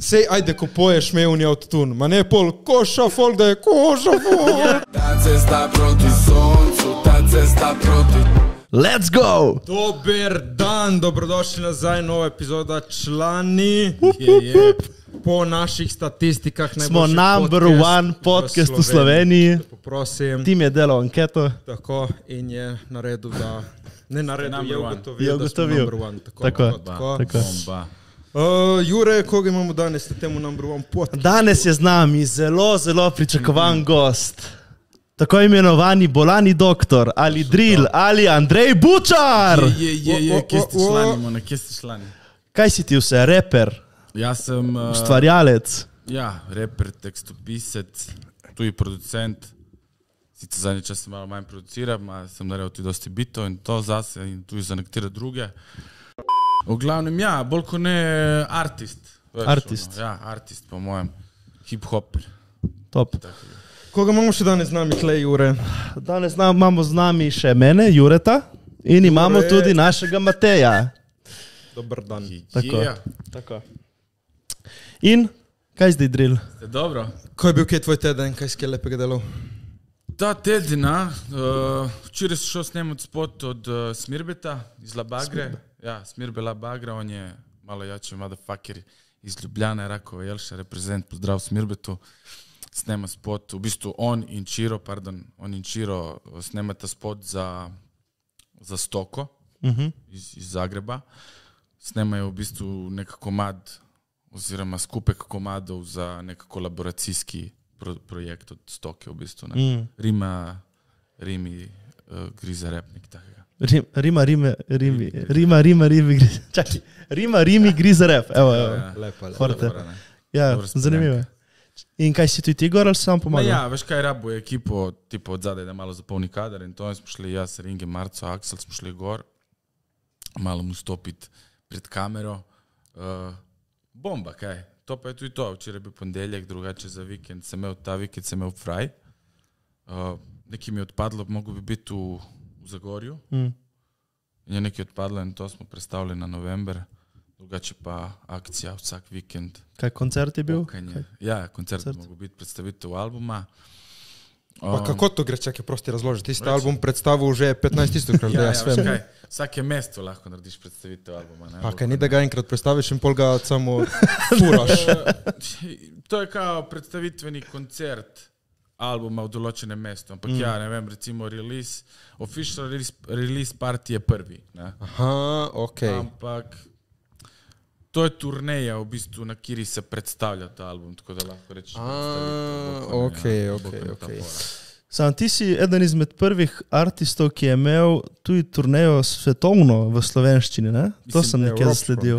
Sej, ajde, ko poješ mevni autotune, ma ne pol koša folk, da je koša folk. Ta cesta proti soncu, ta cesta proti... Let's go! Dober dan, dobrodošli nazaj, nova epizoda člani. Po naših statistikah smo number one podcast v Sloveniji. Poprosim. Tim je delal anketo. Tako, in je naredil, da... Ne naredil, je ugotovil, da smo ugotovil. number one. Tako. Jure, koga imamo danes na temu number one podcast? Danes je z nami zelo pričakovan gost. Tako imenovani bolani doktor, ali drill, ali Andrej Bučar. Kje ste člani? Kaj si ti vse, reper, Jaz sem ustvarjalec? reper, tekstopisec, tuji producent. Sicer zadnji čas sem malo manj produciral, sem naredil tudi dosti bitov in to zase in tudi za nekatere druge. V glavnem, bolj kot ne artist. Veš, Artist. Artist po mojem. Hip-hop. Top. Koga imamo še danes z nami, tle, Jure? Danes imamo z nami še mene, Jureta, in imamo tudi našega Mateja. Dober dan. Tako. In kaj zdaj drill? Ste dobro? Ko je bil kje tvoj teden, kaj si kaj lepega delal? Ta teden, včeraj sem šel snemati spot od Smirbeta iz Labagre. Smirbe Labagra, on je malo jači motherfucker iz Ljubljane, Rakova Jelša, reprezent, pozdrav Smirbetu. Snema spot, v bistvu on in Čiro snemata spot za Stoko iz Zagreba. Snemajo v bistvu neka komad oziroma skupek komadov za neka kolaboracijski projekt od Stoke v bistvu. Rimi griza rap, nek takega. Rimi griza rap. Evo. Lepo. Zanimivo. In kaj si ti gor ali sam pomagal? Veš kaj, rabo je ekipo tipo od zadaj, da malo zapolni kader in to smo šli jaz, Ringe, Marco, Aksel smo šli gor, malo mu stopiti pred kamero. Bomba, kaj? To pa je tudi to. Včeraj je bil ponedeljek, drugače za vikend. Ta vikend sem imel fraj. Nekaj mi je odpadlo, mogo bi biti v Zagorju. In je nekaj odpadlo in to smo predstavili na november. Drugače pa akcija vsak vikend. Kaj koncert je bil? Koncert mogo biti predstavitev albuma. Pa kako to gre, čakaj, prosti razložiti? Ti ste album predstavil že 15 krat, da jaz vem. Vsake mesto lahko narediš predstavitev albuma. Pa kaj ni, da ga enkrat predstaviš in pol ga samo furaš? To je kao predstavitveni koncert albuma v določenem mestu. Ampak ne vem, recimo official release party je prvi. Ne? Aha, okej. Ampak to je turneja v bistvu, na kiri se predstavlja ta album, tako da lahko rečeš predstavitev. Okej. Sam, ti si eden izmed prvih artistov, ki je imel tudi turnejo svetovno v slovenščini, ne? To sem nekaj zasledil.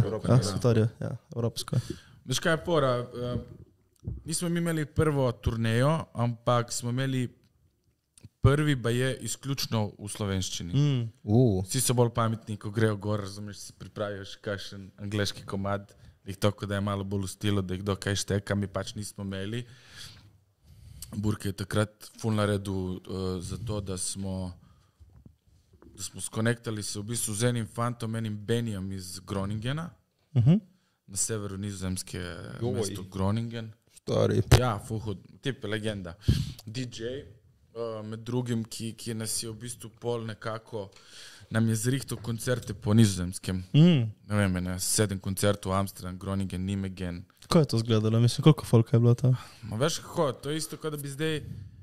Evropsko. Veš kaj je pora? Nismo mi imeli prvo turnejo, ampak smo imeli prvi pa je izključno v slovenščini. Vsi so bolj pametni, ko grejo gor, razumeš, si pripravijo še kakšen angleški komad, jih tako, da je malo bolj v stilu, da jih dokaj šteka, mi pač nismo imeli. Burke je takrat ful naredil za to, da smo skonektali se v bistvu z enim fantom, enim Benijom iz Groningena, na severu Nizozemske mesto Groningen. Stari. Fuhud, tip je legenda. DJ, med drugim, ki nas je v bistvu pol nekako, nam je zrihtal koncerte po Nizozemskem. Ne vem, 7 koncertov, Amsterdam, Groningen, Nijmegen. Kako je to izgledalo? Mislim, koliko folka je bilo tam? Veš kako, to je isto, kot da bi zdaj...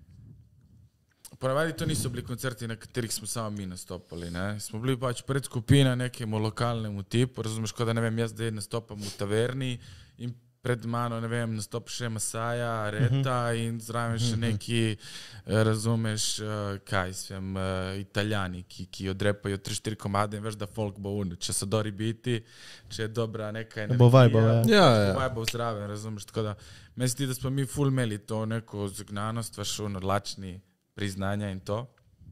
Ponavadi to niso bili koncerti, na katerih smo samo mi nastopali. Smo bili pač predskupina nekemu lokalnemu tipu, razumeš, kot da ne vem, jaz zdaj nastopam v taverni in pred mano, ne vem, nastop še Masaja, Reta in zraven še neki, razumeš, kaj svem, Italijani, ki odrepajo 3-4 komade in veš, da folk bo če so dobri biti, če je dobra neka energija. Bo vajbov, Vajbov zraven, razumeš, tako da meni se zdi, da smo mi ful imeli to neko zagnanost, veš, lačni priznanja in to.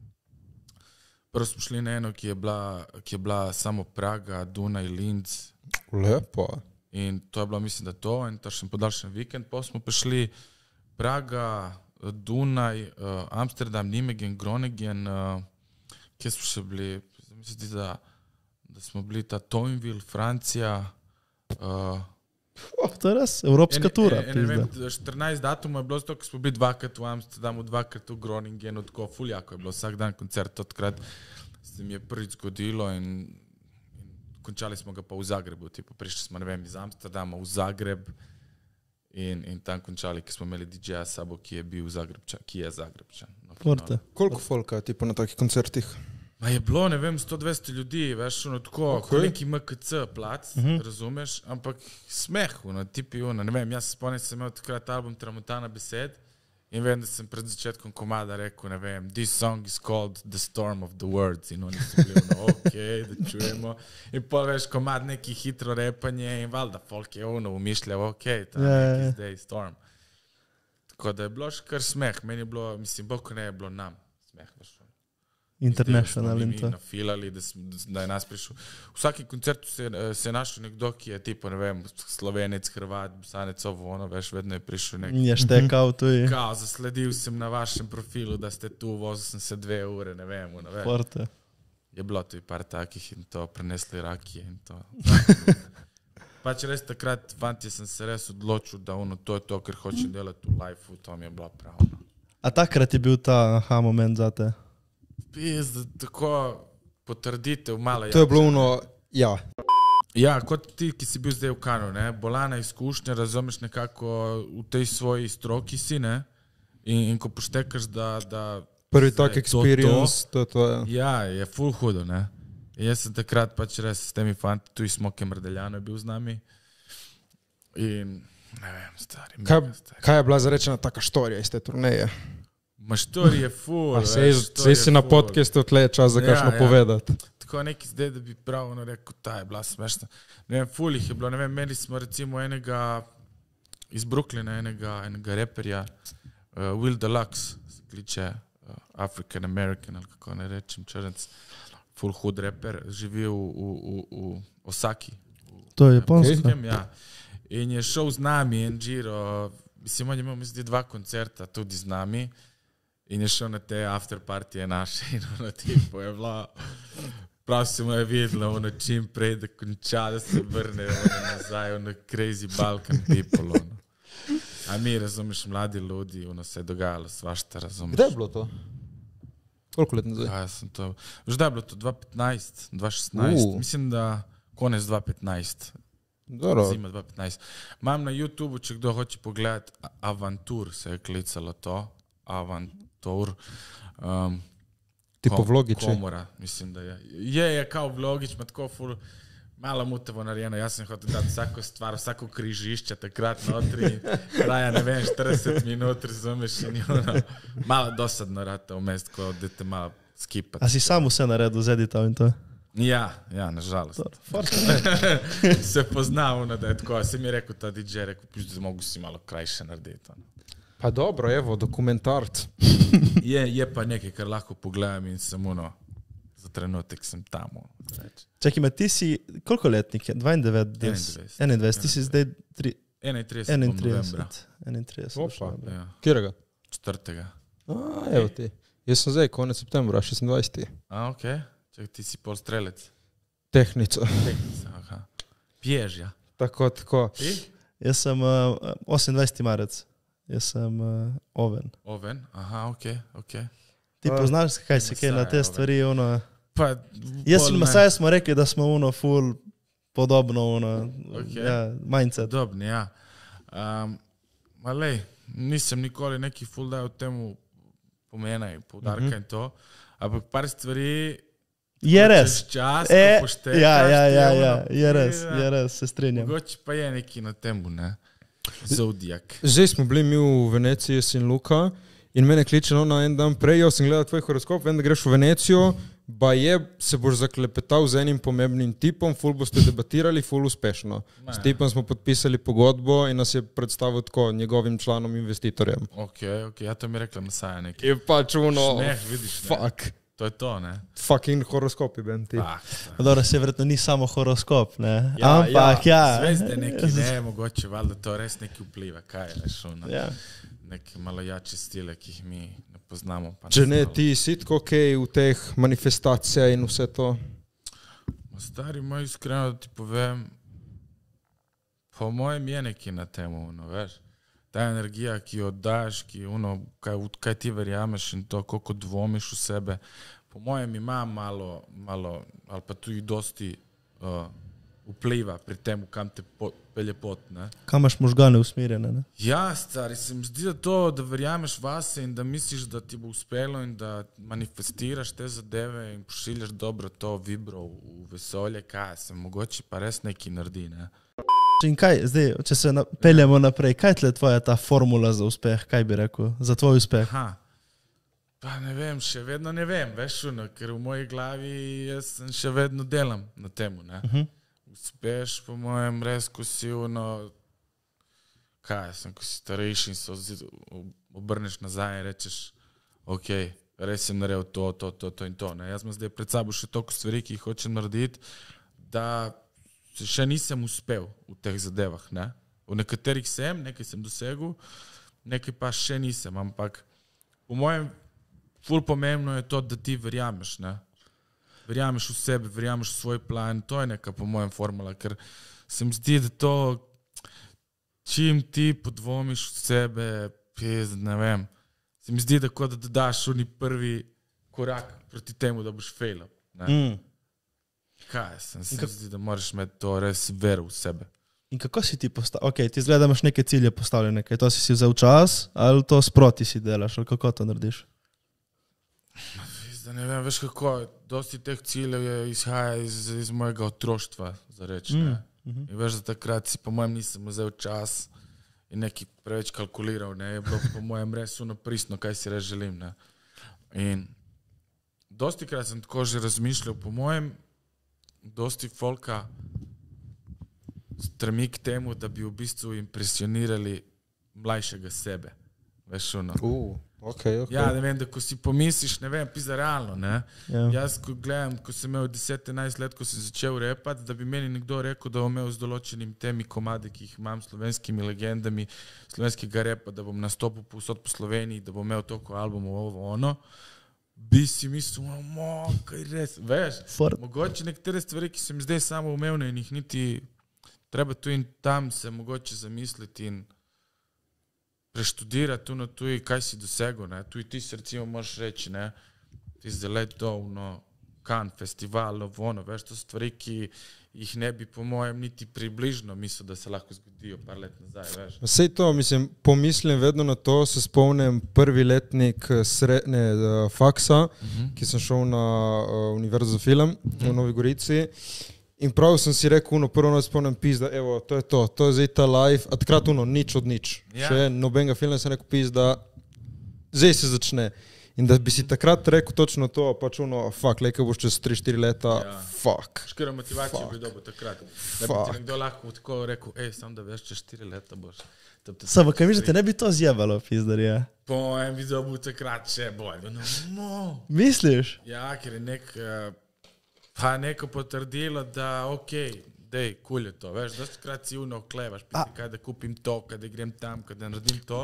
Prvo smo šli na eno, ki je bila samo Praga, Dunaj, Linz. Lepo. In to je bilo, mislim, da to, in to še podaljšen vikend. Pa smo prišli Praga, Dunaj, Amsterdam, Nijmegen, Groningen, kje smo še bili, mislim, da smo bili ta Toinville, Francija, To je res, evropska tura. Ne vem, 14 datumov je bilo zato, ko smo bili dvakrat v Amsterdamu, dvakrat v Groningenu, tako fuljako je bilo vsak dan koncert, odkrat se mi je prvič zgodilo in končali smo ga pa v Zagrebu, tipo prišli smo, ne vem, iz Amsterdama v Zagreb in tam končali, ki smo imeli DJ-ja sabo, ki je bil Zagrebčan, ki je Zagrebčan. Forte. Koliko folka tipo na takih koncertih? Ma je bilo, ne vem, 100-200 ljudi, veš, ono tako, ko neki MKC plac, razumeš, ampak smeh, ono, tipi, ono, ne vem, jaz se spomnim, sem imel takrat album Tramontana besed in vem, da sem pred začetkom komada rekel, ne vem, this song is called The Storm of the Words in oni so bili, ono, okej, da čujemo in pa veš, komad neki hitro repanje in valjda, folk je ono umišljal, okej, ta neki zdaj Storm. Tako da je bilo še kar smeh, meni je bilo, mislim, boko ne je bilo nam smeh, veš, International in to. Nafilali, da je nas prišel. V vsakem koncertu se je našel nekdo, ki je tipo, ne vem, Slovenec, Hrvat, Bosanec, ovo, ono, veš, vedno je prišel nek. Je štekal tu i. Kao, zasledil sem na vašem profilu, da ste tu, vozil sem se 2 ure, ne vem, ono, veš. Forte. Je bilo tu i par takih in to, prenesli rakije in to. Pač res takrat, fantje, sem se res odločil, da ono, to je to, ker hočem delati v life-u, to mi je bilo pravno. A takrat je bil ta aha moment za te? Pizda, tako potrditev, malo To je bilo ono, ja. Ja, kot ti, ki si bil zdaj v Kanu, ne, bolana izkušnja, razumeš nekako v tej svoji stroki si, ne, in ko poštekaš, da Prvi tak experience, to je. Ja, je ful hudo, ne. In jaz sem takrat pač res s temi fanti, tu i Smoke Mrdeljano je bil z nami in ne vem, stari. Kaj je bila zarečena taka štorija iz te turneje? Ma štori je ful. Sej si na podcastu tle čas za kakšno povedati. Tako neki zdaj, da bi pravno rekel, ta je bila smešna. Ne vem, ful jih je bilo, ne vem, imeli smo recimo enega iz Brooklyna, enega reperja, Will Deluxe, se kliče African American, ali kako ne rečem, črnec, ful hud reper, živi v Osaki. To je Japonsko? Ja. In je šel z nami en Giro, mislim, on je imel misli 2 koncerta tudi z nami in je šel na te after partije naše in ono tipo je bila, prav se mu je videla, ono čim prej, da konča, da se vrne ono nazaj, ono crazy Balkan people, ono. A mi, razumeš, mladi ljudi, ono se je dogajalo svašta, razumeš. Kdaj je bilo to? Koliko let nazaj? Ja, sem to, veš da je bilo to 2015, 2016, mislim da konec 2015. Dobro. Zima 2015. Imam na YouTubeu, če kdo hoče pogledati, Avantur se je klicalo to. Avantur. Tipo vlogiči. Komora, mislim da je. Je kao vlogič, ima tako ful, malo mutavo narejeno. Jaz sem hotel dati vsako stvar, vsako križišče takrat notri. Traja, ne vem, 40 minut, razumeš, in ono, malo dosadno rata vmest, ko dete malo skipati. A si sam vse naredil z editom in to? Ja, nažalost. Se poznam, da je tako. Se mi je rekel ta DJ, rekel, da mogu si malo krajše narediti. Pa dobro, evo, dokumentarc. Je pa nekaj, kar lahko pogledam in sem za trenutek sem tamo. Čakaj me, ti si, koliko letnik je? 21, ti si zdaj 31 novembra. 31. Opa, Ja. Kjerega? 4. Evo ti. Jaz sem zdaj konec septembra, 26. A, okej. Čakaj, ti si pol strelec. Tehnica. Aha. Piješ, ja. Tako. Ti? Jaz sem 28. marec. Jaz sem Oven. Oven? Aha, okej. Ti poznaš, kaj se kaj na te stvari, ono... Pa, Jaz in Masaj smo rekli, da smo ono full podobno, ono, ja, mindset. Podobni, ja. Ma lej, nisem nikoli neki full daj o temu pomena in poudarka in to, ampak par stvari... Je res. Čas, ko poštekaš. Ja, je res, se strinjam. Mogoče pa je neki na temu, ne? Zodijak. Zdaj smo bili mi v Veneciji, jaz in Luka, in mene kliče na en dan prej, jaz sem gledal tvoj horoskop, vem, da greš v Venecijo, se boš zaklepetal z enim pomembnim tipom, ful boste debatirali, ful uspešno. S tipom smo podpisali pogodbo in nas je predstavil tako njegovim članom investitorjem. Okej, ja to mi je rekla Masaja nekaj. Je pač ono, vidiš, ne? fuck. To je to, ne? Fucking horoskopi, ben ti. Dobro, se verjetno ni samo horoskop, ne? Ampak, ja. Zvezde neki, ne, mogoče valjda to res neki vpliva, kaj je, veš, ono. Ja. Neke malo jače stile, ki jih mi ne poznamo. Pa Če ne, ti si tako v teh manifestacijah in vse to? Stari moj, iskreno da ti povem, Po mojem je neki na temu, veš. Ta energija, ki jo daš, kaj ti verjameš in to, koliko dvomiš v sebe, po mojem ima malo, ali pa tudi dosti vpliva pri tem, kam te pelje pot, ne. Kam imaš možgane usmerjene, ne? Ja, stari, se mi zdi, da to, da verjameš vase in da misliš, da ti bo uspelo in da manifestiraš te zadeve in pošiljaš dobro to vibro v vesolje, kaj se mogoče pa res neki naredi, ne. In kaj, zdaj, če se peljemo naprej, kaj tle tvoja ta formula za uspeh, kaj bi rekel, za tvoj uspeh? Pa ne vem, še vedno ne vem, veš, ker v moji glavi jaz še vedno delam na temu, ne. Uspeš, po mojem, res, ko si ko si starejši in se obrneš nazaj in rečeš, ok, res sem naredil to in to, ne. Jaz imam zdaj pred sabo še toliko stvari, ki jih hočem narediti, da še nisem uspel v teh zadevah, ne. V nekaterih nekaj sem dosegel, nekaj pa še nisem, ampak po mojem ful pomembno je to, da ti verjameš, ne. Verjameš v sebe, verjameš v svoj plan, to je neka po mojem formula, ker se mi zdi, da to, čim ti podvomiš v sebe, ne vem, se mi zdi, da kot da daš prvi korak proti temu, da boš failal, ne. Kaj, se mi zdi, da moraš imeti to res vero v sebe. In kako si ti postavil, ok, ti izgleda, imaš neke cilje postavljene, kaj to si vzel čas, ali to sproti si delaš, ali kako to narediš? Ne vem, veš kako, dosti teh ciljev izhaja iz mojega otroštva, za reči, ne. In veš, da takrat si po mojem nisem vzel čas in nekaj preveč kalkuliral, ne, je bilo po mojem res pristno, kaj si res želim, ne. In dosti krat sem tako že razmišljal, po mojem, dosti folka stremi k temu, da bi v bistvu impresionirali mlajšega sebe, veš, Okay. Ja, ne vem, da ko si pomisliš, ne vem, pisa realno, ne. Jaz, ko gledam, ko sem imel 10-11 let, ko sem začel repati, da bi meni nekdo rekel, da bom imel z določenim temi komadi, ki jih imam slovenskimi legendami, slovenskega repa, da bom nastopil povsod po Sloveniji, da bom imel toliko albumov, bi si mislil, kaj res, veš, mogoče nekatere stvari, ki so mi zdaj samo umevne in jih niti treba tu in tam se mogoče zamisliti in preštudirati tu, kaj si dosegel, ne, tu ti se recimo možeš reči, ne, ti zdaj leto, Cannes festival, veš, to stvari, ki jih ne bi po mojem niti približno mislil, da se lahko zgodijo par let nazaj, veš. Sej to, mislim, pomislim vedno na to, se spomnim prvi letnik faksa, ki sem šel na Univerzo za film v Novi Gorici. In prav sem si rekel, prvo nas spomnim pizda, evo, to je zdaj ta live, a takrat nič od nič. Še nobenega filma sem rekel pizda, zdaj se začne. In da bi si takrat rekel točno to, pač fuck, lejke boš čez 3-4 leta, fuck. Škera motivacija bi dobil takrat. Da bi ti nekdo lahko tako rekel, sam da veš, čez 4 leta boš. Samo, kaj miš, da te ne bi to zjebalo, pizdarje? Po mojem bi dobil takrat še bolj. Misliš? Ja, ker je pa neko potrdilo, da dej, kul je to, veš, dostikrat si oklevaš, kaj da kupim to, kaj da grem tam, kaj da naredim to.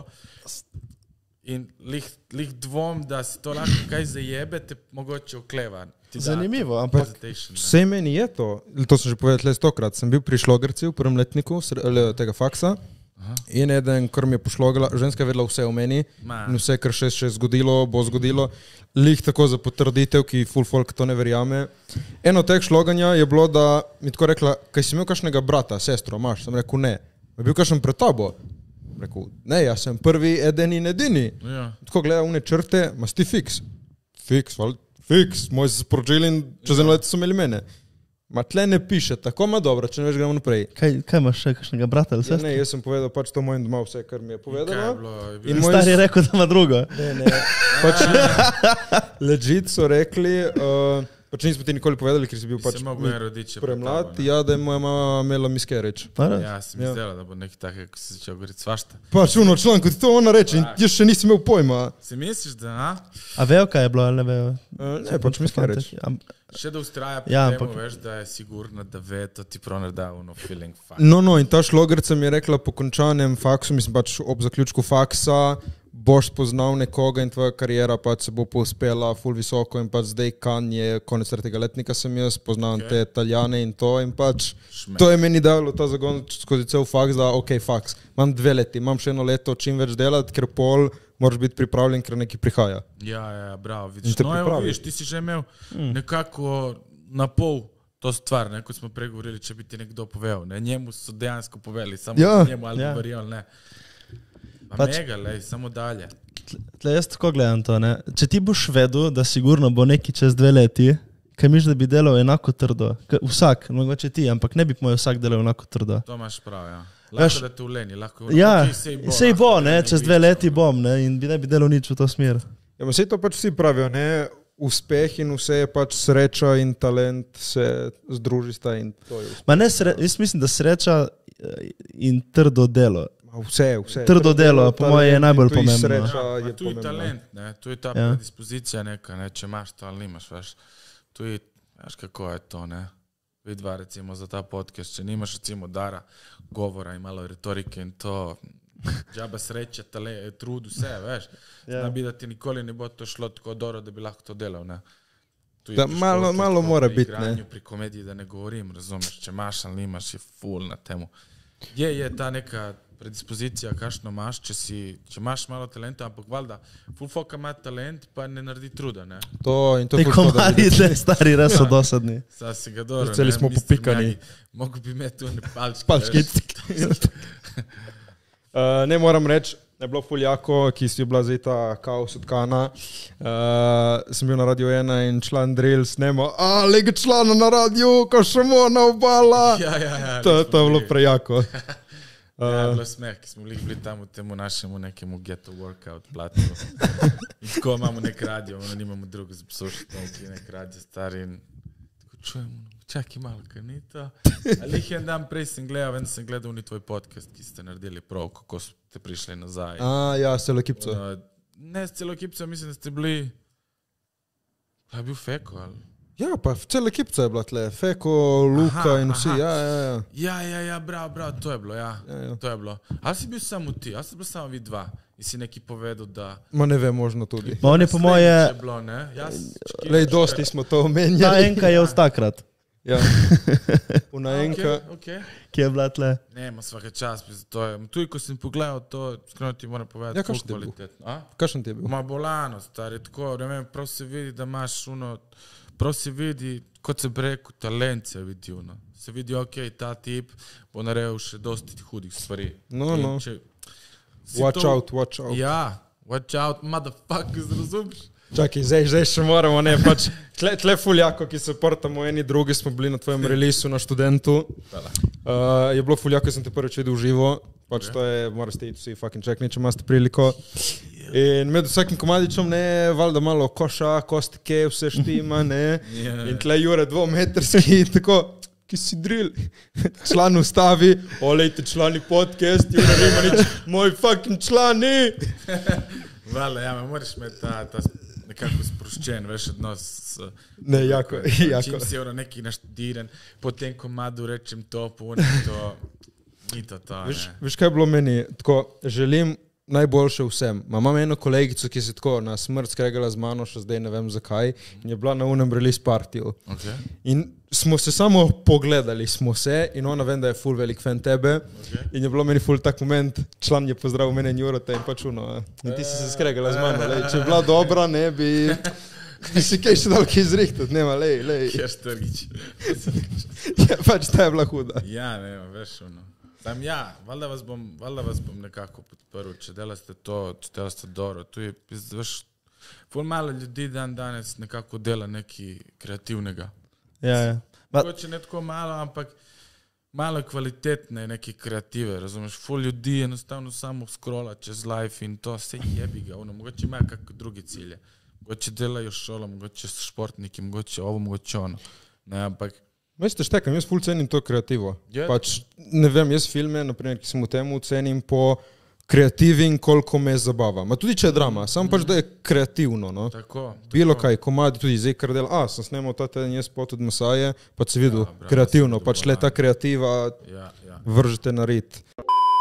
In lih dvom, da si to lahko kaj zajebe, te mogoče okleva. Zanimivo, ampak vse meni je to sem že povedal 100krat, sem bil pri šlogerci v prvem letniku tega faksa. In eden, kar mi je pošlogala, ženska je vedela vse o meni in vse, kar še zgodilo, bo zgodilo. Lih tako za potrditev, ki full folk to ne verjame. Eno teh šloganja je bilo, da mi tako rekla, kaj si imel kakšnega brata, sestro, imaš? Sem rekel, ne. Je bil kakšen pred tabo? Rekel, ne, jaz sem prvi, eden in edini. Tako gleda une črte, mas ti fiks. Fiks, moji se sporočili in čez eno leto so imeli mene. Ma tle ne piše, tako ma dobro, če ne veš, gremo naprej. Kaj imaš še, kakšnega brata ali sestra? Ne, jaz sem povedal pač to mojim doma vse, kar mi je povedala. In star je rekel, da ima drugo. Ne. Pač legit so rekli, pač nismo ti nikoli povedali, ker si bil pač premlad, da je moja mama imela miscarriage. Ja, sem mislila, da bo nekaj takega, ko si začel govoriti svašta. Pač članko, ti to ona reče in jaz še nisem imel pojma. Si misliš, da A vejo, kaj je bilo, ali ne vejo? Ne, pač miscarriage. Še da ustraja pri temu, veš, da je sigurno, da ve, to ti prav nareda feeling fuck. No, in ta šlogerca mi je rekla po končanem faksu, mislim pač ob zaključku faksa, boš spoznal nekoga in tvoja karijera pač se bo povzpela ful visoko in pač zdaj Kanye, konec tretjega letnika sem jaz, poznam te Italijane in to in pač to je meni dalo ta zagon skozi cel faks, da ok, faks, imam 2 leti, imam še 1 leto čim več delati, ker pol moraš biti pripravljen, ker nekaj prihaja. Ja, bravo, vidiš. No, evo, vidiš, ti si že imel nekako na pol to stvar, ne, kot smo pregovorili, če bi ti nekdo povedal, ne, njemu so dejansko poveli, samo njemu ali verjel, ne. Pa mega, lej, samo dalje. Tle jaz tako gledam to, ne. Če ti boš vedel, da sigurno bo neki čez 2 leti, kaj misliš, da bi delal enako trdo? Vsak, mogoče ti, ampak ne bi moj vsak delal enako trdo. To imaš prav, ja. Lahko da te uleni, lahko... Ja, sej bo, ne, čez 2 leti bom, ne, in ne bi delal nič v to smer. Ja, sej to pač vsi pravijo, ne, uspeh in vse je pač sreča in talent se združista in to je uspeh. Ma ne, jaz mislim, da sreča in trdo delo. Vse. Trdo delo, po moje je najbolj pomembno. Ja, tu je talent, ne, tu je ta predispozicija neka, ne, če imaš to ali nimaš, veš. Tu je, veš kako je to, ne. Vidva recimo za ta podcast, če nimaš recimo dara govora in malo retorike in to džaba sreće, trud, vse, veš. Zna bi, da ti nikoli ne bo to šlo tako dobro, da bi lahko to delal, ne. Da, malo mora biti, ne. Pri igranju, pri komediji, da ne govorim, razumeš, če imaš ali nimaš, je ful na temu. Je ta neka predispozicija, kakšno imaš, če imaš malo talenta, ampak valjda, ful foka ima talent, pa ne naredi truda, ne. To in to je ful škoda. Te stari res so dosadni. Sad si ga dobro, celi smo popikani. Mogu bi imeti tu ne palčki. Ne moram reči, je bilo ful jako, ki si bila zdaj ta kaos od Kana. Sem bil na Radio 1 in član Drill snemo, lega člana na radiju, ko šemo na obala. Ja. To je bilo prejako. Ja, bilo smeh, ki smo bili tam v temu našemu nekemu ghetto workout platnu. In tako imamo nek radio, nimamo drugo za poslušati, nek radio stari in tako čujemo, čakaj malo, kaj ni to. Ali jih en dan prej sem gledal ni tvoj podcast, ki ste naredili prav, kako ste prišli nazaj. Ja, s celo ekipco. Ne, s celo ekipco, mislim, da ste bili, je bil Feko, ali? Ja, pa cela ekipca je bila tle, Feko, Luka in vsi, Ja, bravo, to je bilo, to je bilo. Ali si bil samo ti, ali si bil samo vi dva in si neki povedal, da... Ma ne vem, možno tudi. Ma on je po moje... Lej, dosti smo to omenjali. Ta enka je od takrat. Ja. Una enka. Ki je bila tle. Ne, ma svaka čast, to je... Tudi, ko sem pogledal to, skreno ti moram povedati, kakšen kvalitetno. Kakšen ti je bil? Ma bolano, stari, tako, ne vem, prav se vidi, da imaš prav se vidi, kot se breku, talent se vidi, se vidi, ok, ta tip bo naredil še dosti hudih stvari. No. Watch out. Ja, watch out, motherfuckers, razumiš? Čakaj, zdaj še moramo, ne, pač tle fuljako, ki se portamo eni drugi, smo bili na tvojem releasu na Študentu. Je bilo fuljako, sem te prvič videl živo, pač to je, moraš te iti vsi fucking čekni, če imate priliko. In med vsakim komadičom, ne, valjda malo koša, kostike, vse štima, ne, in tle Jure 2-metrski, tako, ki si drill, član ustavi, olejte člani podcast, Jure Rimanič, moj fucking člani. Valjda, ja, moraš imeti ta nekako sproščen, veš, odnos ne, jako. Čim si neki naštudiran, po tem komadu rečem to, ni to, ne. Veš, kaj je bilo meni, tako, želim najboljše vsem. Imam eno kolegico, ki se tako na smrt skregala z mano, še zdaj ne vem zakaj, in je bila na unem release partiju. In smo se samo pogledali, in ona vem, da je ful velik fan tebe, in je bilo meni ful tak moment, član je pozdravil mene in Jurota in pač in ti si se skregala z mano, če je bila dobra, ne bi si kaj še dal kaj izrihtati, nema, lej. Kjer strgič. Ja, pač ta je bila huda. Ja, nema, veš, Tam valjda vas bom nekako podprl, če delate to, če delate dobro. Tu je, veš, ful malo ljudi danes nekako dela nekaj kreativnega. Ja. Mogoče ne tako malo, ampak malo kvalitetne neke kreative, razumeš? Ful ljudi enostavno samo scrolla čez live in to se jebi ga. Mogoče imajo kakve druge cilje. Mogoče delajo šolo, mogoče so športniki, mogoče ovo, mogoče ono. Ne, ampak Veste, štekam, jaz ful cenim to kreativo. Pač, ne vem, jaz filme, naprimer, ki sem v temu, cenim po kreativi in koliko me zabava. Ma tudi če je drama, samo pač, da je kreativno, no. Tako. Bilo kaj, komadi tudi zdaj kar del, sem snemal ta teden jaz pot od Masaje, pa si videl, kreativno, pač le ta kreativa vržete na rit.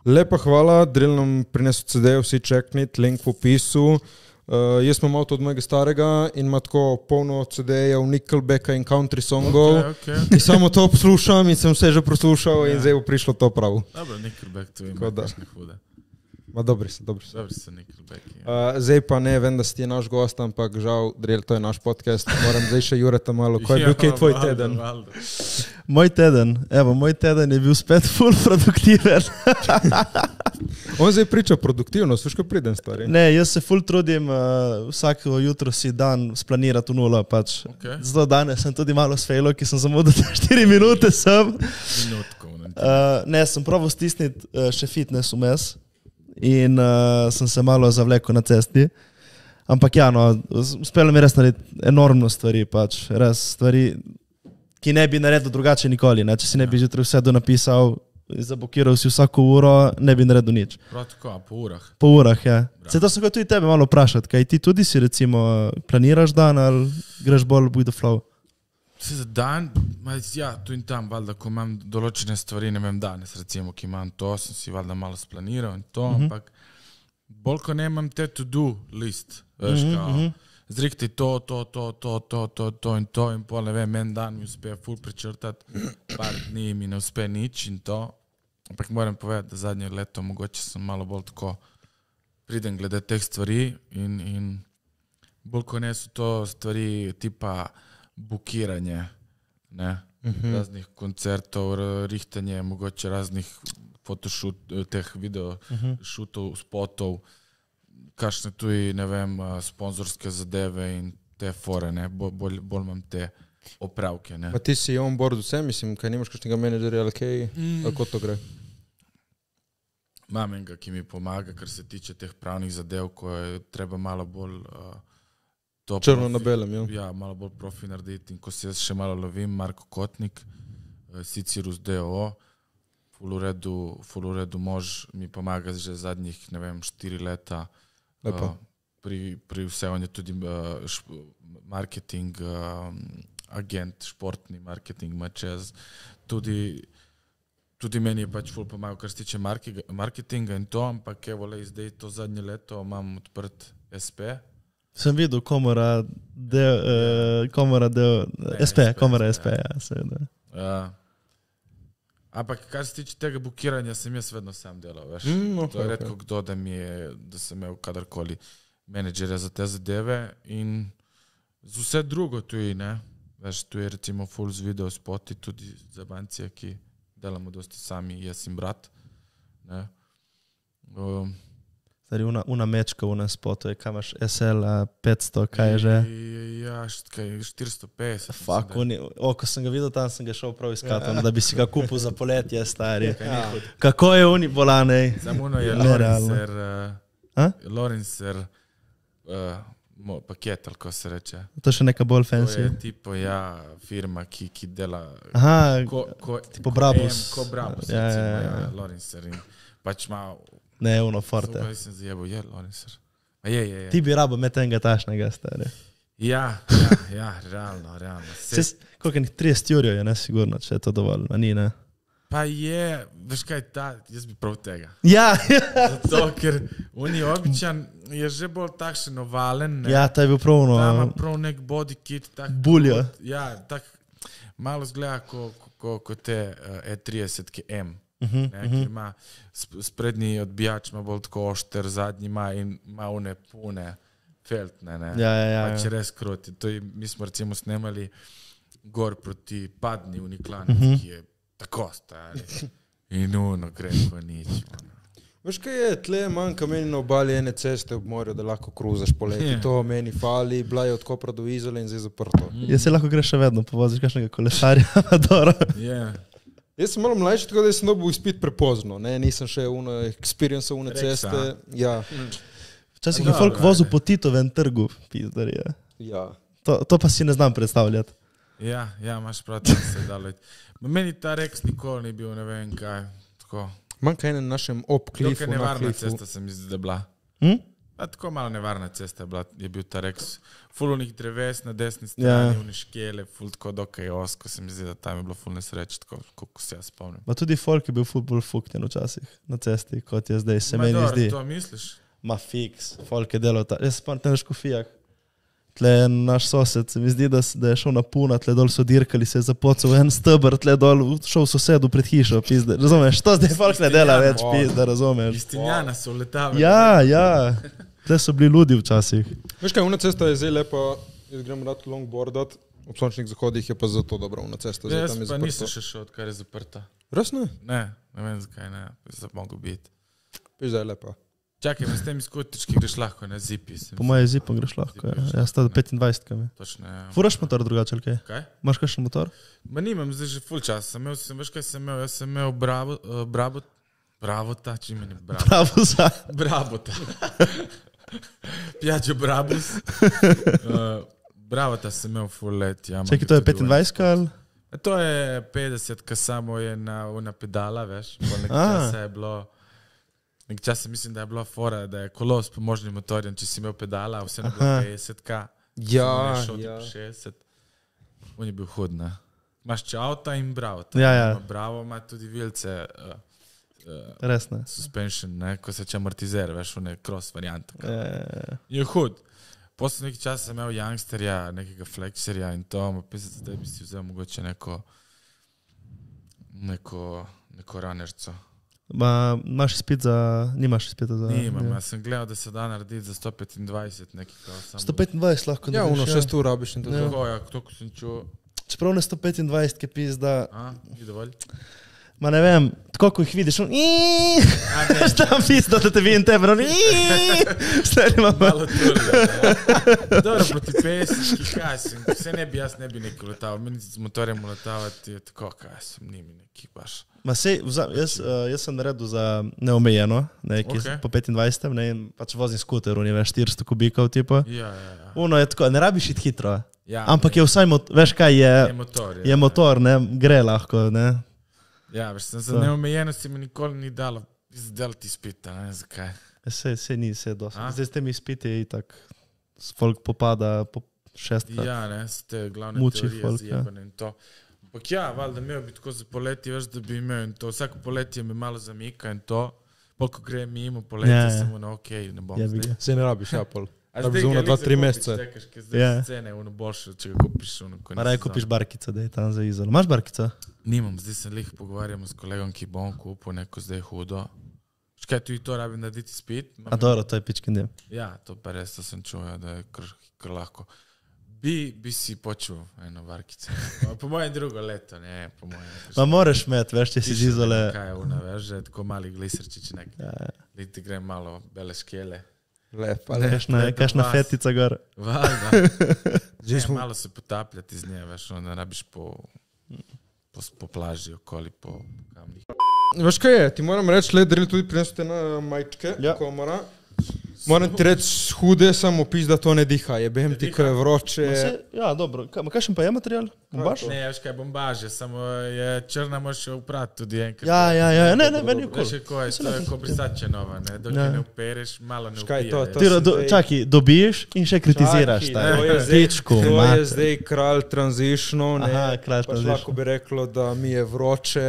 Lepa hvala, Drill nam prinesel CD, vsi čeknit, link v opisu. Jaz imam avto od mojega starega in ima tako polno CD-jev, Nickelbacka in country songov. Okay. In samo to poslušam in sem vse že proslušal in zdaj bo prišlo to prav. Dobro, Nickelback tu ima Tako da. kakšne hude. Ma dobri so. Dobri so Nickelback. Ja. Zdaj pa ne, vem, da si ti naš gost, ampak žal, Drill, to je naš podcast. Moram zdaj še Jureta malo. Ko je bil kaj tvoj teden? Moj teden je bil spet full produktiven. On zdaj priča produktivno, sluško priden stvari. Ne, jaz se full trudim, vsako jutro si dan splanirati v nulo, pač. Okay. Zato danes sem tudi malo sfejlo, ki sem zamudil 4 minute sem. Minutko. Ne, sem probal stisniti še fitness vmes in sem se malo zavlekel na cesti. Ampak ja, no, uspelo mi res narediti enormno stvari, pač, res stvari, ki ne bi naredil drugače nikoli, ne? Če si ne bi zjutraj vse napisal, zablokiral si vsako uro, ne bi naredil nič. Prav tako, po urah. Po urah, ja. Se to sem ga tudi tebe malo vprašati, kaj ti tudi si recimo planiraš dan ali greš bolj with the flow? Za dan, ja, tu in tam, valjda, ko imam določene stvari, ne vem danes, recimo, ki imam to, sem si valjda malo splaniral in to, ampak bolj ko ne imam te to-do list, veš, kao, zrikti to in to in pol, ne vem, en dan mi uspe ful pričrtati, par dni mi ne uspe nič in to, ampak moram povedati, da zadnje leto mogoče sem malo bolj tako priden glede teh stvari in bolj ko ne so to stvari tipa bukiranje, ne, raznih koncertov, rihtanje, mogoče raznih photoshoot, teh video šutov, spotov, kakšne tuji, ne vem, sponzorske zadeve in te fore, ne, bolj imam te opravke, ne. Pa ti si on board vse, mislim, kaj nimaš kakšnega menedžerja ali kaj, kako to gre? Imam enega, ki mi pomaga, kar se tiče teh pravnih zadev, ko je treba malo bolj to Črno na belem, ja. Ja, malo bolj profi narediti in ko se jaz še malo lovim, Marko Kotnik, Sicirus DOO, ful v redu mož mi pomaga že zadnjih, ne vem, 4 leta pri vse, on je tudi marketing agent, športni marketing ima čez, tudi meni je pač ful pomagal, kar se tiče marketinga in to, ampak evo le, zdaj to zadnje leto imam odprt SP. Sem videl komora SP, ja, seveda. Ampak kar se tiče tega bukiranja, sem jaz vedno sam delal, veš. To je redko kdo, da sem imel kadarkoli menedžerja za te zadeve in z vse drugo tuji, ne. Veš, tu je recimo full z video spoti, tudi za bancije, ki delamo dosti sami, jaz in brat, ne. Stari, una mečka, una spotu, kaj imaš SL 500, kaj je že? Ja, 450. Fuck, ko sem ga videl tam, sem ga šel prav iskat, da bi si ga kupil za poletje, stari. Kako je oni bolanej? Samo je Lorenzer paket, ali ko se reče. To je še neka bolj fancy. To je tipo, ja, firma, ki dela tipo Brabus. Ko Brabus, recimo, ja, Lorenzer. Pač ima ne, ono forte. Super, sem zjebo, je Lorenzer. Je. Ti bi rabo med enega tašnega, stari. Ja, realno. Koliko je 30 jurjo je, ne, sigurno, če je to dovolj, a ni, ne? Pa je, veš kaj, jaz bi prav tega. Ja. Zato, ker on je običan, je že bolj takšen ovalen, ne? Ja, ta je bil prav, no. Ta ima prav nek body kit, tak. Buljo. Ja, tak, malo zgleda, ko te E30 M. Ki ima sprednji odbijač, ima bolj tako ošter, zadnji ima one pune feltne, ne. Ja. Pač res kroti. Mi smo recimo snemali gor proti Padni v Niklani, ki je tako stari. In uno gre ko nič. Veš kaj je, tle manjka meni na obali ene ceste ob morju, da lahko kruzaš poleti. To meni fali, bila je od Kopra do Izole in zdaj zaprto. Jaz se lahko greš še vedno, povoziš kakšnega kolesarja, Adora. Jaz sem malo mlajši, tako da sem dobil izpit prepozno, ne, nisem še experienceal une ceste. Ja. Včasih je folk vozil po Titovem trgu, pizdarje. Ja. To pa si ne znam predstavljati. Ja, imaš prav, da se dalo. Meni ta Rex nikoli ni bil, ne vem kaj, tako. Manjka ene na našem Op Cliffu. Dokaj nevarna cesta se mi zdi, da bila. A tako malo nevarna cesta je bil ta Rex. Ful onih dreves na desni strani, oni škele, ful tako dokaj osko, se mi zdi, da tam je bilo ful nesreč, tako kako se jaz spomnim. Ma tudi folk je bil ful bolj fukten včasih na cesti, kot je zdaj, se meni zdi. To misliš? Ma fiks, folk je delal ta. Jaz spomnim na Škofijah. Tle naš sosed, se mi zdi, da je šel na puna, tle dol so dirkali, se je zapocal en stebr, tle dol šel sosedu pred hišo, pizde. Razumeš, to zdaj folk ne dela več, pizde, razumeš. Istinjana so letavali. Ja. Tle so bili ljudi včasih. Veš kaj, una cesta je zdaj lepa, jaz grem rad longboardat, ob sončnih zahodih je pa zato dobra una cesta. Jaz pa nisem še šel, odkar je zaprta. Res ne? Ne vem zakaj ne, zdaj mogo biti. Pizda je lepa. Čakaj, s temi skotički greš lahko na zipi. Po moje zipom greš lahko, ja. Jaz sta do 25-kami. Točno, ja. Furaš motor drugače, ali kaj? Kaj? Imaš kakšen motor? Ma nimam, zdaj že ful čas. Veš kaj sem imel? Jaz sem imel Bravota, če meni Bravo. Bravosa. Bravota. Piaggio Brabus. Bravota sem imel ful let. Ja, čekaj, to je 25 ali? To je 50, ka samo je na pedala, veš. Nekaj časa je bilo... Nekaj časa mislim, da je bila fora, da je kolo s pomožnim motorjem, če si imel pedala, vse na bilo 50k. Ja. 60. On je bil hud, ne? Imaš če avta in Bravo. Ja. Bravo ima tudi vilce. Resne. Suspension, ne? Ko se če amortizer, veš, v cross varianta. Je hud. Posle nekaj časa sem imel youngsterja, nekega flexerja in to, da bi si vzel mogoče neko ranerco. Ma, imaš izpit za... Nimaš izpita za... Nimam, jaz sem gledal, da se da narediti za 125 nekaj. 125 lahko ja, narediš, 6 ur rabiš in to. Tako, ja, to, ko sem čuo. Čeprav ne 125, ki pizda... Je dovolj? Ma ne vem, tako ko jih vidiš, tam pizda, da te vidim tebe, stari ima malo turle. Dobro, proti 50, kaj sem, jaz ne bi neki letal, meni z motorjem letavati je tako, kaj sem njimi neki baš. Ma sej, jaz sem naredil za neomejeno, po 25, ne, in pač vozim skuter, on je veš 400 kubikov, tipo. Ja. Uno je tako, ne rabiš iti hitro, ja, ampak je vsaj, veš kaj je, je motor, ne, gre lahko, ne. Ja, veš, za neomejenosti mi nikoli ni dalo izdelati izpita, ne, zakaj. Sej ni, sej dosti. Zdaj s temi izpiti je itak, folk popada po 6. Ja, ne, ste glavne teorije zjebane in to. Ampak ja, valjda imel bi tako za poletje, veš, da bi imel in to. Vsako poletje me malo zamika in to. Polko gre mimo poletje, samo na okej, ne bom zdaj. Se ne rabiš, ja, pol. Rabiš za 2-3 mesece. Zdaj scene, ono boljše, če ga kupiš. Raj kupiš barkica, da je tam za izol. Imaš barkica? Nimam, zdaj se lih pogovarjamo s kolegom, ki bom kupil neko zdaj hudo. Škaj, tudi to rabim narediti spit? A dobro, to je pičkin del. Ja, to pa res, to sem čuo, da je kar lahko. Bi si počul eno barkico. Po mojem drugo leto, ne, po mojem. Ma moraš imeti, veš, če si z izole. Kaj je una, veš, že tako mali glisrčič nek. Ti gre malo bele škele. Lepa, Kakšna fetica gor. Valjda. Malo se potapljati z nje, veš, ne rabiš po plaži okoli, po kamnih. Veš kaj je, ti moram reči, Ledril tudi prinesete na majčke, komora. Moram ti reči, hude samo pis, da to ne diha, jebem ti, ko je vroče. Ja, dobro, kakšen pa je material? Bombaž? Ne, veš kaj, bombaž je, samo je črna, moraš jo uprati tudi enkrat. Ja, ne, meni je kul. Veš kaj, to je ko brisače nova, ne, dok ne upereš, malo ne upije. Čaki, dobiš in še kritiziraš. To je zdaj kralj transitionov, ne, pač lahko bi reklo, da mi je vroče.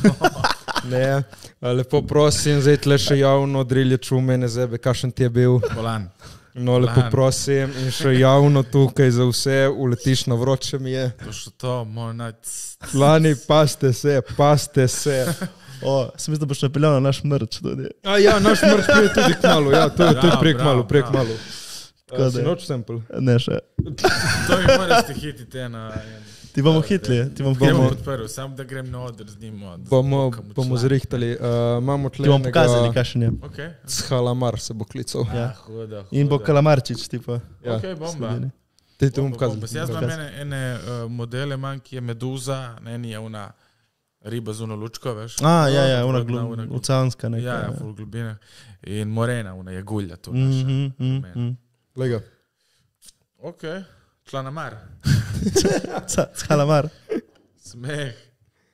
Ne, lepo prosim, zdaj tle še javno drilje čumene zebe, kakšen ti je bil? Bolan. No, lepo prosim, in še javno tukaj za vse, uletiš na vroče mi je. To še to, moj naj... Lani, paste se. Sem mislim, da boš napeljal na naš mrč tudi. Ja, naš mrč prije tudi k malu, ja, to je prek malu. Si noč sample? Ne, še. To mi moraš te hititi eno... Ti bomo hitli, bomo podprl, samo da grem na odr z njim. Bomo zrihtali. Imamo tle ti bomo pokazali, kakšen je. Calamar se bo klical. Huda. In bo Kalamarčič, tipo. Ok, bomba. Ti te bom pokazali. Jaz imam ene modele manj, ki je meduza, eni je una riba z uno lučko, veš. Ja, una oceanska neka. Ja, ful globina. In morena, una je gulja tu. Lega. Ok. Članamar. Calamar. Smeh.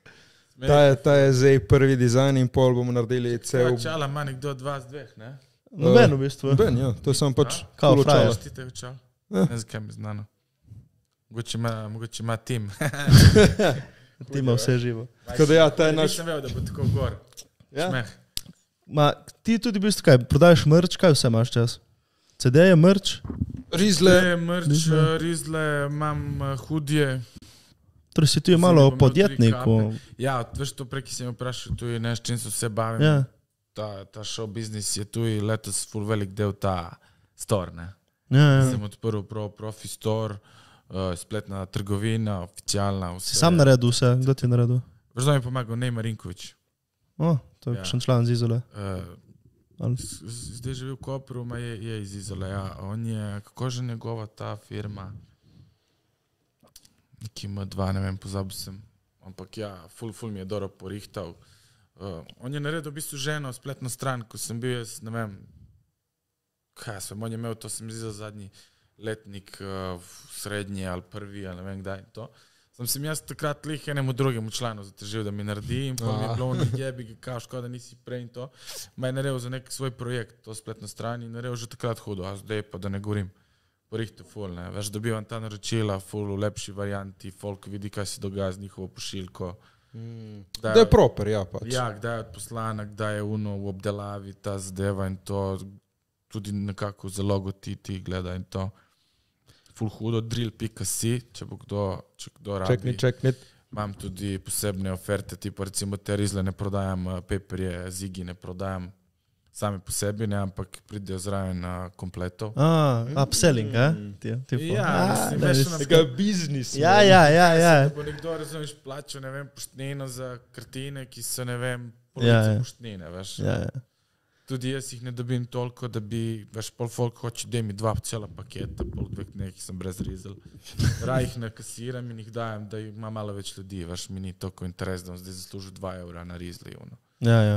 Ta je zdaj prvi dizajn in pol bomo naredili cel... Čala ima nekdo 2 z 2, ne? Noben v bistvu. Ben, ja, to je samo pač Kao cool frajer. očala. Ti te očal? Ja. Ne znam, kaj mi je znano. Mogoče ima tim. Ti ima vse živo. Tako da ja, ta je naš... Nisem vedel, da bo tako gor. Ja. Šmeh. Ti tudi v bistvu kaj, prodajaš merch, kaj vse imaš čas? CD-je, merch? Rizle. Mrč, rizle, imam hudje. Torej si tu je malo Vzeli bomo podjetnik. 3 kape. Ja, veš to preki sem vprašal, tu je s čim se vse bavim. Ja. Ta show biznis je tu in letos ful velik del ta store, ne. Ja. Sem odprl profi store, spletna trgovina, oficialna. Vse. Si sam naredil vse? Kdo ti je naredil? Veš, da mi je pomagal Nej Marinković. To je Ja. kakšen član z Izole. Ali? Zdaj živi v Kopru, ma je iz Izole, ja. On je, kako že njegova ta firma, neki M2, ne vem, pozabil sem. Ampak ja, ful mi je dobro porihtal. On je naredil v bistvu ženo spletno stran, ko sem bil jaz, ne vem, kaj sem, on je imel, to sem zdi za zadnji letnik v srednji ali prvi, ali ne vem kdaj to. Sem jaz takrat lih enemu drugemu članu zatežil, da mi naredi in pa mi je bilo on jebi ga, kao škoda nisi prej in to. Ma je naredil za nek svoj projekt, to spletno stran in naredil že takrat hudo, a zdaj pa da ne govorim. Porihto ful, ne. Veš, dobivam ta naročila, ful v lepši varianti, folk vidi, kaj se dogaja z njihovo pošiljko. Da je proper, ja pač. Ja, kdaj je odposlana, kdaj je uno v obdelavi, ta zadeva in to, tudi nekako za logo ti gleda in to. Ful hudo, drill.si, če kdo rabi. Čekni. Imam tudi posebne oferte, tipo recimo te rizle ne prodajam, peperje, zigi ne prodajam sami po sebi, ne, ampak pridejo zraven kompletov. Upselling, Ja, mislim, veš, ono, Tega biznis. Ja. da bo nekdo, razumeš, plačal, ne vem, poštnino za kartine, ki so, ne vem, polovice poštnine, veš. Ja. Tudi jaz jih ne dobim toliko, da bi, veš, pol folk hoče, da mi 2 cela paketa, pol 2 nekih sem brez rizel. Raj jih nakasiram in jih dajem, da ima malo več ljudi, veš, mi ni toliko interes, da bom zdaj zaslužil 2 evra na rizli. Ja.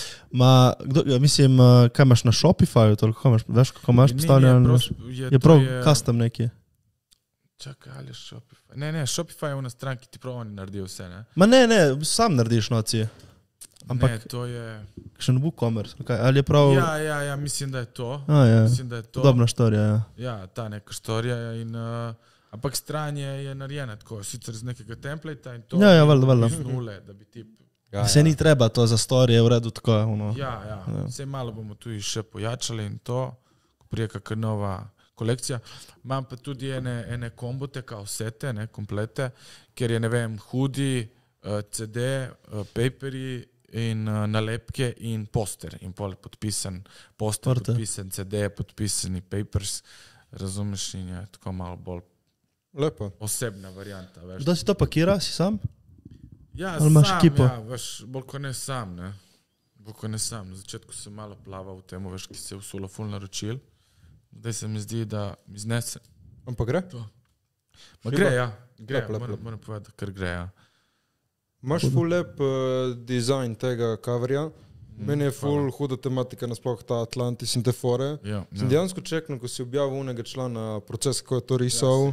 Mislim, kaj imaš na Shopifyju, toliko imaš, veš, kako imaš postavljeno? Je prav custom neki. Čakaj, ali je Shopify? Ne, Shopify je v stranki, ti prav oni naredijo vse, ne? Ma ne, sam narediš noci. Ampak ne, to je... kakšen WooCommerce, ali je prav... Ja, mislim, da je to. Ja. Mislim, da je to. Podobna štorija, ja. Ja, ta neka štorija in... ampak stran je narejena tako, sicer z nekega templata in to... Ja, valjda. Iz nule, da bi tip... Se ni treba to za storije v redu tako. Ja. Vse malo bomo tu še pojačali in to, ko prije kakšna nova kolekcija. Imam pa tudi ene kombote, kao sete, ne, komplete, kjer je, ne vem, hudi, CD, paperi in nalepke in poster. In pol je podpisan poster, podpisan CD, podpisani papers, razumeš, in je tako malo bolj Lepo. osebna varianta. Veš. Kdo si to pakira, si sam? Ja, ali imaš sam, ekipo? ja, veš, bolj ko ne sam, ne. Bolj ko ne sam. Na začetku sem malo plaval v temu, veš, ki se je vsulo ful naročil. Zdaj se mi zdi, da mi znese. Ampak gre? Ma gre, ja. Gre, Lep. moram povedati, ker gre, ja. Imaš ful lep dizajn tega coverja. Meni je ful huda tematika nasploh ta Atlantis in te fore. Ja, Sem dejansko čeknil, ko si objavil unega člana procesa, ko je to risal.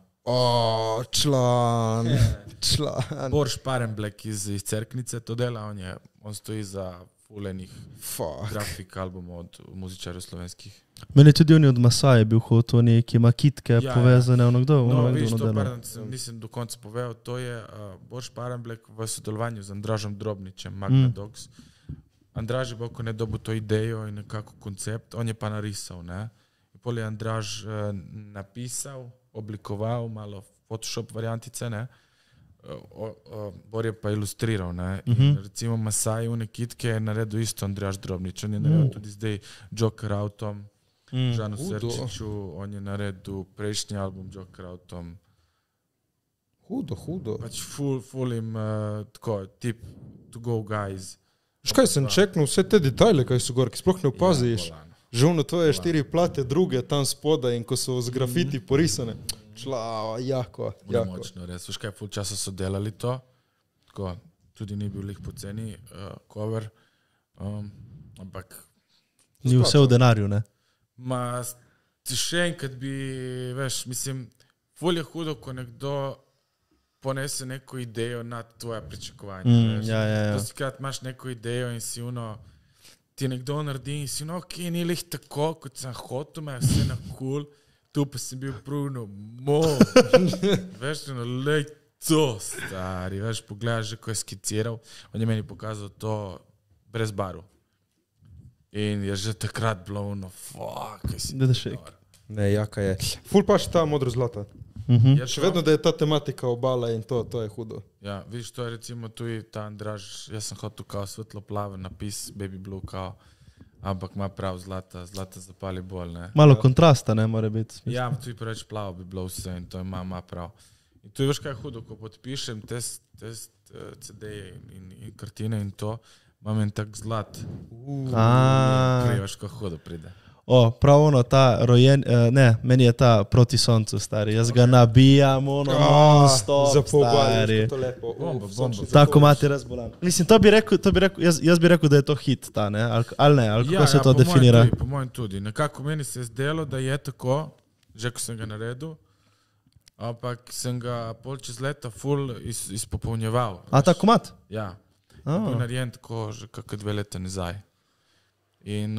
Član. Borš Parenblek iz Cerknice to dela, on stoji za fulenih grafik albumov od muzičarjev slovenskih. Meni tudi oni od Masaje bil hod, oni, ki ima kitke povezane, kdo? No, vidiš, to nisem do konca povedal, to je Borš Parenblek v sodelovanju z Andražem Drobničem, Magna Dogs. Andraž je bolj, ko ne dobil to idejo in nekako koncept, on je pa narisal, ne. In pol je Andraž napisal, oblikoval malo Photoshop variantice, ne. Bor je pa ilustriral, ne. In recimo Masai une kitke je naredil isto Andraž Drobnič, on je naredil tudi zdaj Joker Autom, Žanu Serčiču, on je naredil prejšnji album Joker Autom. Hudo. Pač ful im tako, tip to go guys. Škaj sem čeknul vse te detajle, kaj so gor, ki sploh ne opaziš. Živno tvoje 4 plate, druge tam spodaj in ko so z grafiti porisane. Jako. Močno, res. Veš kaj, ful časa so delali to, tako, tudi ni bil lih poceni cover, ampak... Ni vse v denarju, ne? Ma, še enkrat bi, veš, mislim, ful je hudo, ko nekdo ponese neko idejo nad tvoja pričakovanja. Ja. Dostikrat imaš neko idejo in si ti nekdo naredi in si, no, ok, ni lih tako, kot sem hotel, me je vse na cool, tu pa sem bil pruvno, veš, lej to, stari, veš, pogledaš, že ko je skiciral, on je meni pokazal to brez baru. In je že takrat bilo ono, fuck, kaj si. Ne, jaka je. Ful pa še ta modro-zlata. Ja, Še vedno, da je ta tematika obala in to je hudo. Ja, vidiš, to je recimo tudi ta Andraž, jaz sem hotel kao svetlo plaven napis, baby blue kao, ampak ima prav zlata zapali bolj, ne. Malo kontrasta, ne, mora biti. Ja, tudi preveč plavo bi bilo vse in to ima prav. In tu je veš kaj hudo, ko podpišem CD-je in kartine in to, imam en tak zlat. Veš, ko hudo pride. Prav ono, ta rojen, ne, meni je ta proti soncu, stari, jaz ga nabijam, ono, non-stop, stari. Bomba. Tako mati razbolan. Mislim, to bi rekel, jaz bi rekel, da je to hit, ta, ne, ali ne, ali kako se to definira? Po mojem tudi. Nekako meni se je zdelo, da je tako, že ko sem ga naredil, ampak sem ga pol čez leta ful izpopolnjeval. A tako mat? Ja. Bil narejen tako že kakor 2 leta nazaj. In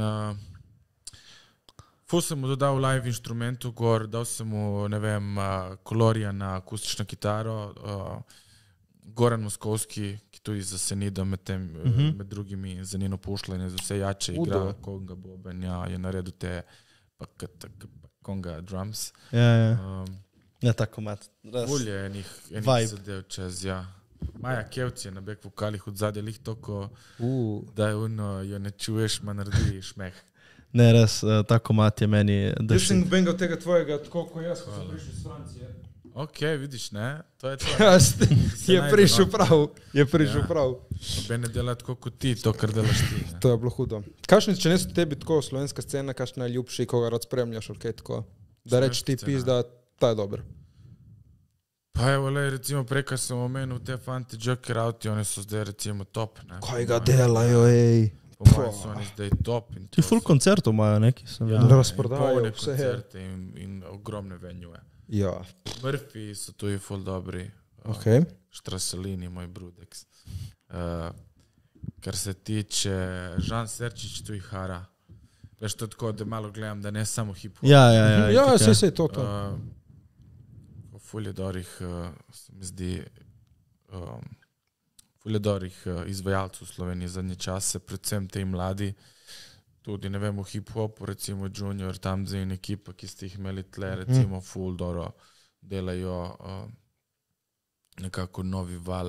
ful sem mu dodal live inštrumentu gor, dal sem mu, ne vem, kolorija na akustično kitaro, Goran Moskovski, ki tudi za Senido med drugimi za njeno pušljanje, za vse jače igra, konga bobenja, je naredil te konga drums. Ja, tako mat. Ful je enih zadev čez, ja. Maja Kevc je na back vokalih od zadnje lih toko, da je ono, jo ne čuješ, ma naredi šmeh. Ne, res, tako mat je meni. Jaz sem bengal tega tvojega, tako ko jaz, ko sem prišel iz Francije. Ok, vidiš, ne? To je to. Je prišel prav. Noben ne dela tako kot ti, to, kar delaš ti. To je bilo hudo. Kakšni, če ne so tebi tako slovenska scena, kakšni najljubši, koga rad spremljaš, ali kaj tako? Da reč ti pis, da ta je dober. Pa evo, recimo prekaj sem omenil te fante Joker Auti, oni so zdaj recimo top, ne? Kaj ga delajo, ej. Po mojem so oni zdaj top. Ti ful koncertov imajo neki, sem videl. Razprodajo polne vse. koncerte in ogromne venjuje. Ja. Murphy so tudi ful dobri. Ok. Štrasalini, moj brudeks. Kar se tiče Žan Serčič, tu jih hara. Veš, to tako, da malo gledam, da ne samo hip-hop. Ja, Sej, to. Ful je dobrih, se mi zdi, ful je dobrih izvajalcev v Sloveniji zadnje čase, predvsem te mladi, tudi, ne vem, v hip-hopu, recimo Junior, tam zdaj in ekipa, ki ste jih imeli tle, recimo ful dobro delajo nekako novi val.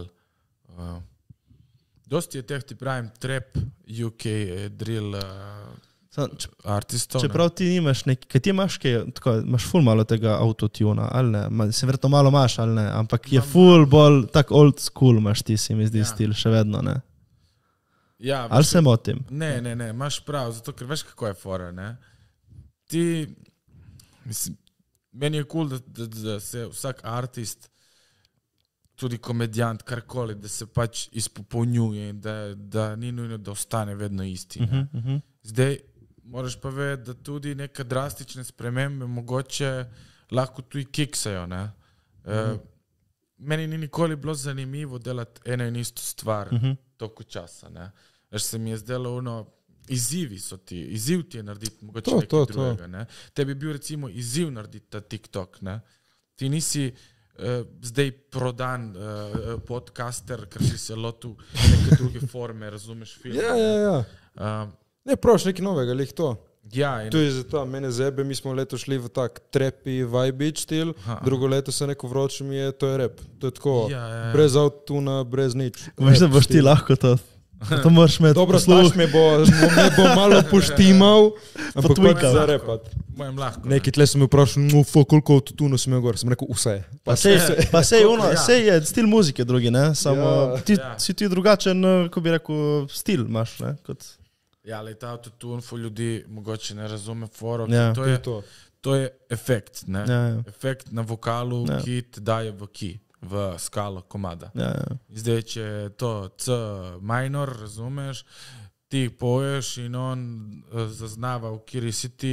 Dosti je teh, ti pravim, trap, UK, drill artistov. Čeprav ti nimaš kaj ti imaš kaj, tako, imaš ful malo tega autotuna, ali ne? Se verjetno malo imaš, ali ne? Ampak je ful bolj tak old school imaš ti, si mi zdi stil, še vedno, ne? Ja, ali se motim? Ne, imaš prav, zato ker veš, kako je fora, ne? Ti, mislim, meni je cool, da se vsak artist, tudi komedijant, karkoli, da se pač izpopolnjuje in da ni nujno, da ostane vedno isti. Zdaj, moraš pa vedeti, da tudi neke drastične spremembe mogoče lahko tudi kiksajo, ne? Meni ni nikoli bilo zanimivo delati eno in isto stvar toliko časa, ne? Veš, se mi je zdelo ono, izziv ti je narediti mogoče nekaj drugega, ne? Tebi je bil recimo izziv narediti ta TikTok, ne? Ti nisi zdaj prodan podcaster, ker si se lotil neke druge forme, razumeš film. Ja. Ne, praviš nekaj novega, lih to. Ja. Tu je za to, mene zebe, mi smo leto šli v tak trapi, vibe stil, drugo leto se neko vroče mi je, to je rap. To je tako, brez autotuna, brez nič. Veš, da boš ti lahko to. To moraš imeti dobro, Staš me bo malo poštimal, ampak pač za repat. Mojem lahko. Neki tle sem me vprašal, koliko autotuna sem imel gor, sem rekel vse. Pa sej je stil muzike drugi, ne? Samo si ti drugačen, ko bi rekel, stil imaš, ne? Ja, ali ta autotune ful ljudi mogoče ne razume foro, to je efekt, ne? Efekt na vokalu, ki te daje v ki, v skalo komada. Zdaj, če je to C minor, razumeš, ti poješ in on zaznava, v kjeri si ti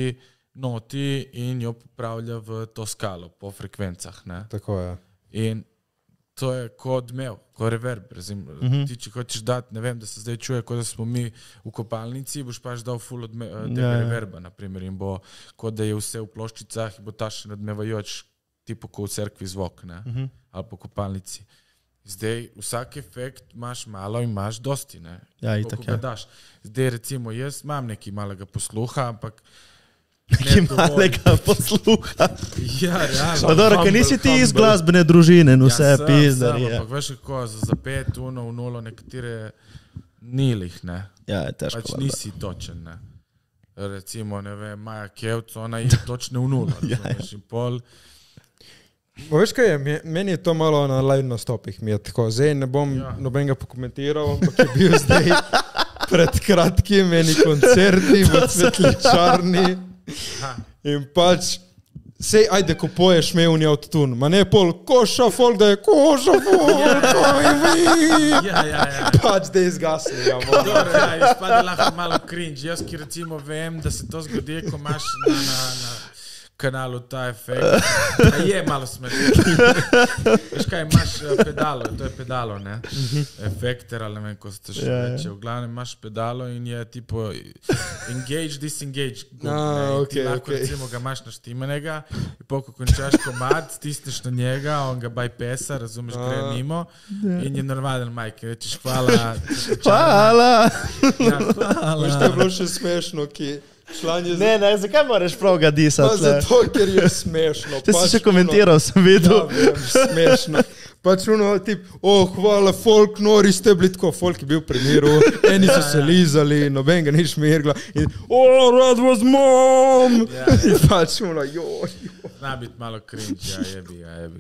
noti in jo popravlja v to skalo po frekvencah, ne? Tako je. In to je kot odmev, kot reverb. Ti, če hočeš dati, ne vem, da se zdaj čuje, kot da smo mi v kopalnici, boš pač dal full tega reverba, naprimer, in bo, kot da je vse v ploščicah, in bo ta še nadmevajoč, tipo kot v cerkvi zvok, ne? Ali po kopalnici. Zdaj, vsak efekt imaš malo in imaš dosti, ne? Ja, itak, ja. Daš. Zdaj, recimo, jaz imam nekaj malega posluha, ampak Nekaj malega posluha. Ja, realno. Pa dobro, ker nisi ti iz glasbene družine in vse pizdari. Ampak veš kako, za 5 v nulo nekatere nilih, ne? Ja, je težko. Pač nisi točen, ne? Recimo, ne vem, Maja Kevc, ona je točne v nulo, razumeš, in pol. Veš kaj je, meni je to malo na live nastopih, mi je tako, zdaj ne bom nobenega pokomentiral, ampak je bil zdaj pred kratkim meni koncerti v Cvetličarni in pač sej, ajde, ko poješ mevni autotune, ma ne pol koša folk, da je koša folk, pač da je izgasni. Dobro, izpade lahko malo cringe, jaz ki recimo vem, da se to zgodi, ko imaš na kanalu ta efekt, je malo smešno. Veš kaj, imaš pedalo, to je pedalo, ne? Efekter, ali ne vem, ko se to še reče. V glavnem imaš pedalo in je tipo engage, disengage. Ti lahko recimo ga imaš naštimenega in ko končaš komad, stisneš na njega, on ga bypassa, razumeš, gre mimo in je normalen majke, rečeš hvala. Hvala! Veš, to je bilo še smešno, ki članje... Ne, zakaj moraš prav ga disati? Zato, ker je smešno. Če si še komentiral, sem videl. Ja, vem, smešno. Pač tip, hvala, folk, nori ste bili tako, folk je bil pri miru, eni so se lizali, noben ga ni šmirgla in that was mom! In pač joj. Zna biti malo cringe, jebi.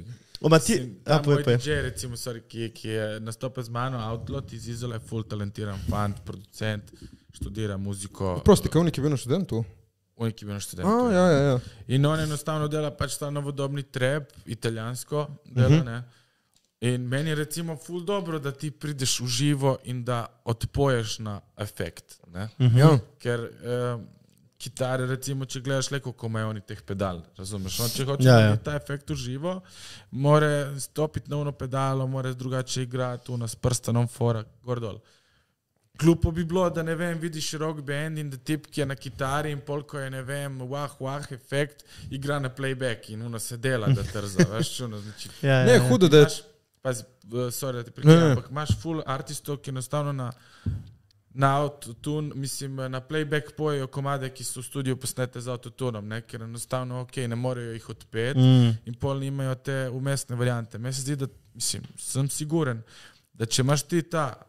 Moj DJ, recimo, ki je nastopil z mano, Outlot iz Izola, je full talentiran fant, producent, študira muziko. Prosti, kaj unik je bil na študentu? Unik je bil na študentu. Ja. In on enostavno dela pač ta novodobni trap, italijansko dela, ne? In meni je recimo ful dobro, da ti prideš v živo in da odpoješ na efekt, ne? Ja. Ker kitare, recimo, če gledaš le, kako imajo oni teh pedal, razumeš? On, če hoče ta efekt v živo, more stopiti na ono pedalo, more drugače igrati, s prstanom fora, gor dol. Glupo bi bilo, da ne vem, vidiš rock band in da tip, ki je na kitari in polko je, ne vem, wah, efekt, igra na playback in ono se dela, da trza, veš, čuno, znači. Ne, hudo, da je... Pazi, sorry, da te prekidam, ampak imaš full artistov, ki enostavno na autotune, mislim, na playback pojejo komade, ki so v studiu posnete z autotunom, ne, ker enostavno, ne morejo jih odpeti in pol nimajo te umestne variante. Meni se zdi, da, mislim, sem siguren, da če imaš ti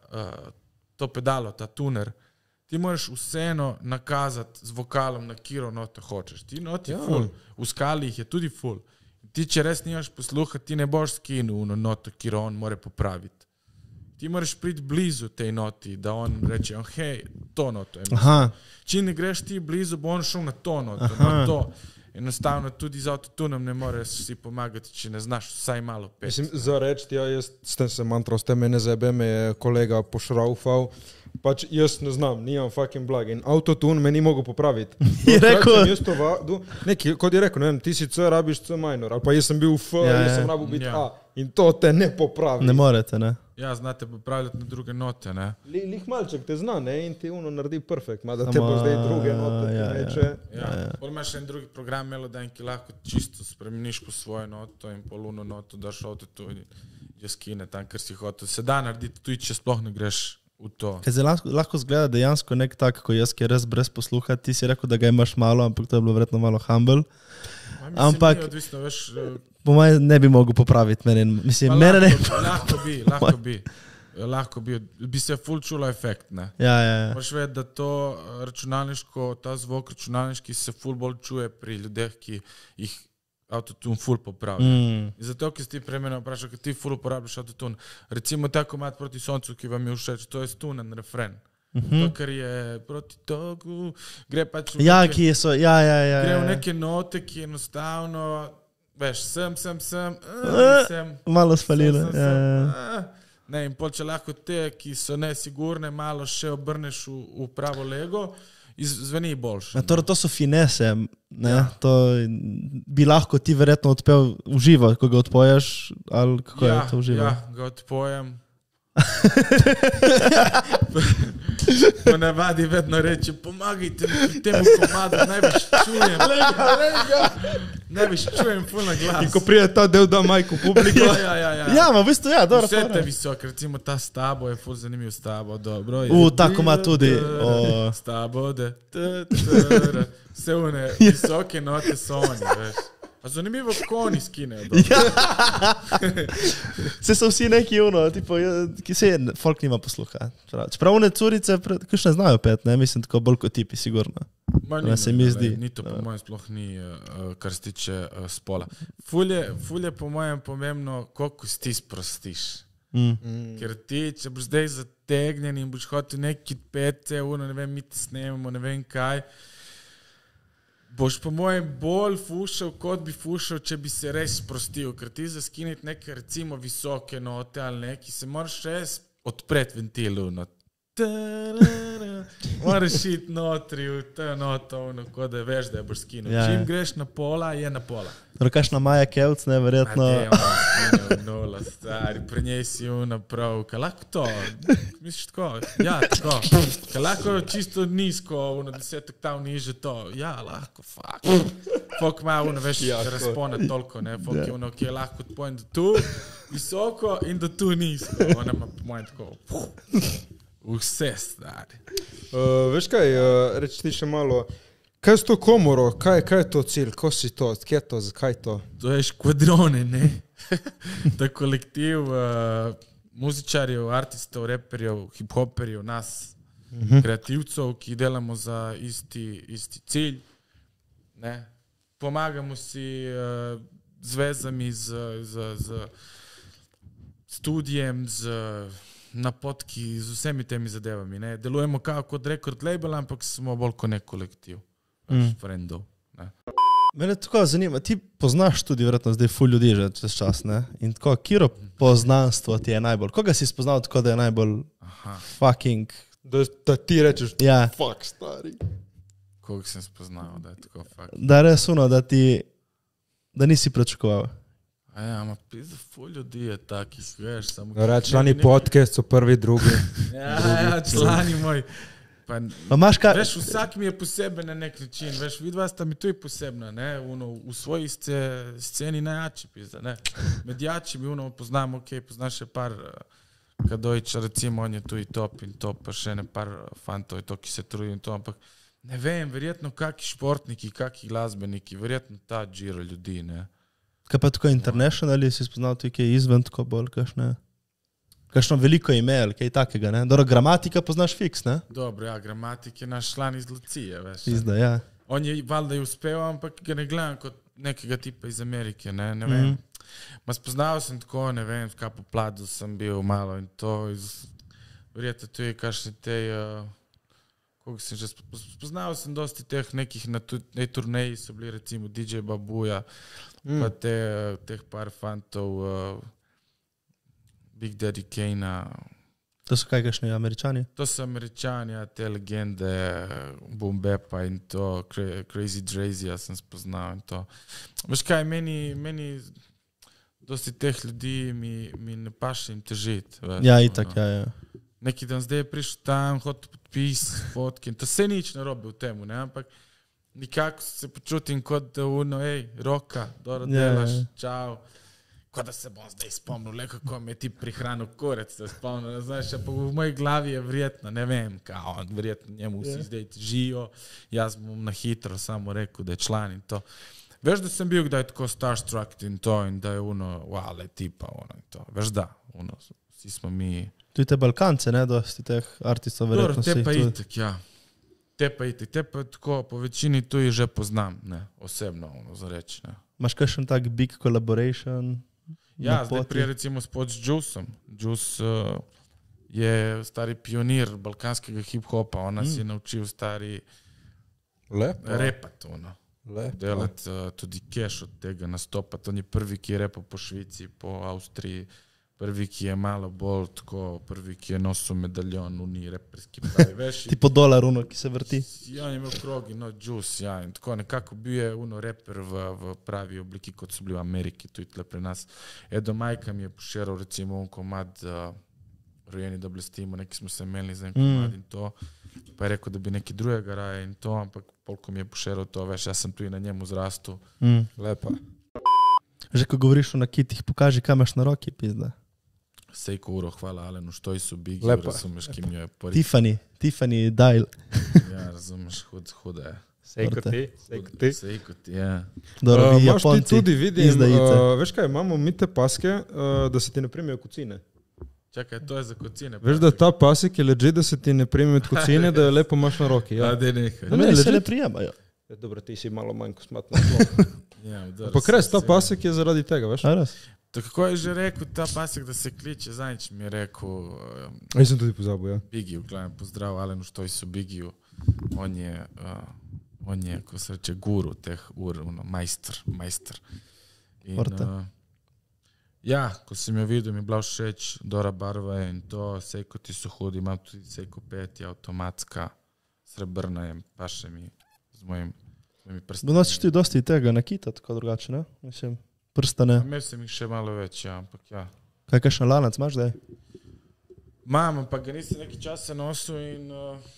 to pedalo, ta tuner, ti moraš vseeno nakazati z vokalom, na kiro noto hočeš. Ti noti full, v skali jih je tudi full. Ti, če res nimaš posluha, ti ne boš skinul na noto, kiro on more popraviti. Ti moraš priti blizu tej noti, da on reče, hej, to noto. Če ne greš ti blizu, bo on šel na to noto, na to. Enostavno tudi z autotunom ne moreš si pomagati, če ne znaš vsaj malo peti. Mislim, za reči, jaz sem mantral, ste mene zebe, me je kolega pošraufal, pač jaz ne znam, nimam fucking blagin. Autotune me ni mogel popraviti. Je rekel? Kot je rekel, ne vem, ti si C, rabiš C minor, ali pa jaz sem bil F, jaz sem rabil biti A. In to te ne popravi. Ne morete, ne? Ja, znate popravljati na druge note, ne? Lih malček te zna, ne? In ti uno naredi perfekt, mada te pa zdaj druge note, ki neče. Pol imaš en drugi program Melodyne, ki lahko čisto spremeniš po svojo noto in pol uno noto daš autotune in jo skine tam, ker si hotel. Se da narediti tudi, če sploh ne greš v to. Kaj se lahko zgleda dejansko nek tak, ko jaz, ki je res brez posluha, ti si rekel, da ga imaš malo, ampak to je bilo verjetno malo humble. Ampak odvisno, veš, po mojem ne bi mogel popraviti mene. Mislim, mene ne... Lahko bi se ful čulo efekt, ne? Ja. Moraš vedeti, da to računalniško, ta zvok računalniški se ful bolj čuje pri ljudeh, ki jih autotune ful popravlja. Zato, ki si ti prej mene vprašal, ker ti ful uporabljaš autotune. Recimo ta komad Proti soncu, ki vam je všeč, to je stunen refren. To, kar je proti toku, gre pač v neke... Gre v neke note, ki enostavno, veš, sem, malo spalile. Ne, in pol, če lahko te, ki so nesigurne, malo še obrneš v pravo lego, zveni boljše. To so finese, ne? To bi lahko ti verjetno odpel v živo, ko ga odpoješ, ali kako je to uživo? Ja, ga odpojem. Ponavadi vedno reče, pomagajte mi pri temu komadu, največ čujem. Največ čujem puno glas. In ko prije ta del da majku publiko. Ja. Ja, ma v bistvu, ja, dobro. Vse te visoke, recimo ta stabo je ful zanimiv stabo, dobro. Tako ima tudi. Stabo, vse one visoke note so oni, veš. A zanimivo, kako oni skinejo. Se so vsi neki tipo, ki se folk nima posluha. Čeprav one curice, kakšne znajo pet, ne, mislim, tako bolj kot tipi, sigurno. Se mi zdi. Ni to po mojem sploh ni, kar se tiče spola. Ful je po mojem pomembno, koliko si ti sprostiš. Ker ti, če boš zdaj zategnjen in boš hotel neki pete, ne vem, mi ti snemamo, ne vem kaj, boš po mojem bolj fušal, kot bi fušal, če bi se res sprostil. Ker ti za skiniti neke recimo visoke note ali neki, se moraš res odpreti ventilu. Moraš iti notri v to noto, kot da veš, da je boš skinil. Čim greš na pola, je na pola. Rokašna Maja Kevc, ne, verjetno. Nula, stari, pri njej si prav. Kaj lahko to? Misliš tako? Ja, tako. Kaj lahko čisto nizko, 10 oktav niže to? Ja, lahko, fuck. Fok ima veš, razpone toliko, ne? Fok je ki je lahko odpojem do tu visoko in do tu nizko. Ona ima po mojem tako, vse, stari. Veš kaj, reči ti še malo, kaj je to komoro, kaj je to cilj, ko si to, kje je to, zakaj to? To je škvadrone, ne? To je kolektiv muzičarjev, artistov, reperjev, hip-hoperjev, nas, kreativcev, ki delamo za isti cilj. Ne? Pomagamo si z vezami, z studijem, z napotki, z vsemi temi zadevami. Ne? Delujemo kot record label, ampak smo bolj kot nek kolektiv. Friendov. Ne? Mene tako zanima, ti poznaš tudi verjetno zdaj ful ljudi že čez čas, ne? In tako, kiro poznanstvo ti je najbolj? Koga si spoznal tako, da je najbolj fucking... Da ti rečeš, ja. Fuck, stari. Koga sem spoznal, da je tako fuck? Da res da nisi pričakoval. Ja, ma pizda, ful ljudi je takih, veš, samo... Člani podcast so prvi, drugi. Ja, člani moj. Pa, veš, vsak mi je poseben na nek način, veš, vidva sta mi tu i posebna, ne, v svoji sceni najjači, pizda, ne. Med jačimi, poznam, poznaš še par Kadojiča, recimo, on je tu i top in to, pa še ne par fantov je to, ki se truji in to, ampak ne vem, verjetno kaki športniki, kaki glasbeniki, verjetno ta džiro ljudi, ne. Kaj pa tako international, si spoznal tu kaj izven tako bolj, kakšno veliko ime ali kaj takega, ne? Dobro, Gramatika poznaš fiks, ne? Dobro, ja, Gramatik je naš član iz Lucije, veš. Izda, ja. On je valjda je uspel, ampak ga ne gledam kot nekega tipa iz Amerike, ne vem. Ma spoznal sem tako, ne vem, v Kapo Pladu sem bil malo in to, verjetno tu je kakšni tej, koliko sem že, spoznal sem dosti teh nekih, na tej turneji so bili recimo DJ Babuja, pa teh par fantov, Big Daddy Kane-a. To so kaj kakšni Američani? To so Američani, te legende, Boom Bapa in to, Crazy Drazy-a sem spoznal in to. Veš kaj, meni dosti teh ljudi mi ne paše jim težiti. Ja, itak, ja. Neki dan zdaj je prišel tam, hotel podpis, fotke in to se nič ne robi v temu, ne, ampak nikako se počutim kot da Roka, dobro delaš, čau. Kot da se bom zdaj spomnil, le kako me ti prihranil korec, se spomnil, znaš, pa v moji glavi je verjetno, ne vem, kao, verjetno njemu vsi zdaj težijo, jaz bom na hitro samo rekel, da je član in to. Veš, da sem bil kdaj tako starstruck in to, in da je wow, le tipa, in to. Veš da, vsi smo mi... Tu te Balkance, ne, dosti teh artistov verjetno si. Te pa itak, ja. Te pa tako, po večini tu jih že poznam, ne, osebno, za reči, ne. Imaš kakšen tak big collaboration? Ja, zdaj prije recimo spod s Juiceom. Juice je stari pionir balkanskega hip-hopa, ona si je naučil stari repat, delati tudi cash od tega nastopati. On je prvi, ki je repal po Švici, po Avstriji, prvi, ki je malo bolj tako, prvi, ki je nosil medaljon, uni reperski pravi, veš. Tipo dolar, ki se vrti. Ja, je imel krogi, no, juice, ja, in tako nekako bil je reper v pravi obliki, kot so bili v Ameriki, tudi tle pri nas. Edo Majka mi je poširal recimo komad Rojeni da blestimo, neki smo se imeli za en komad in to, pa je rekel, da bi neki drugega raje in to, ampak polko mi je poširal to, veš, jaz sem tu i na njemu zrastu. Lepa. Že ko govoriš o nakitih, pokaži, kaj imaš na roki, pizda. Sejko uro, hvala Alenu, što su Bigi, Lepa. razumeš, kim jo je pori. Tiffany Dial. Ja, razumeš, huda je. Sejko ti, ja. Dobro, vi Imaš ti Japonci, tudi, vidim, izdajice. veš kaj, imamo mi te paske, da se ti ne primijo kocine. Čakaj, to je za kocine. Veš, da ta pasek je legit, da se ti ne primijo kocine, da je lepo imaš na roki. Ja, Ja. da je nekaj. Da meni se ne legit? prijemajo. Dobro, ti si malo manj kosmatno tlo. Ja, udar Pa res, se, ta se. pasek je zaradi tega, veš? A res? To kako je že rekel ta pasek, da se kliče, Zanič mi je rekel, Jaz sem tudi pozabil, ja. Bigiju, gledam, pozdrav Alenu, što su Bigiju. On je, ko se reče, guru teh ur, majster. In, Porta. ja, ko sem jo vidio, mi je bila všeč, Dora barva je in to, Sejko ti so hudi, imam tudi Sejko 5, automatska, srebrna je, paše mi z mojimi prstami. Nosiš ti dosti tega nakita, tako drugače, ne? Mislim, prstane. Imel sem jih še malo več, ja, ampak ja. Kaj kakšen lanac imaš zdaj? Mam, ampak ga nisem neki časa nosil in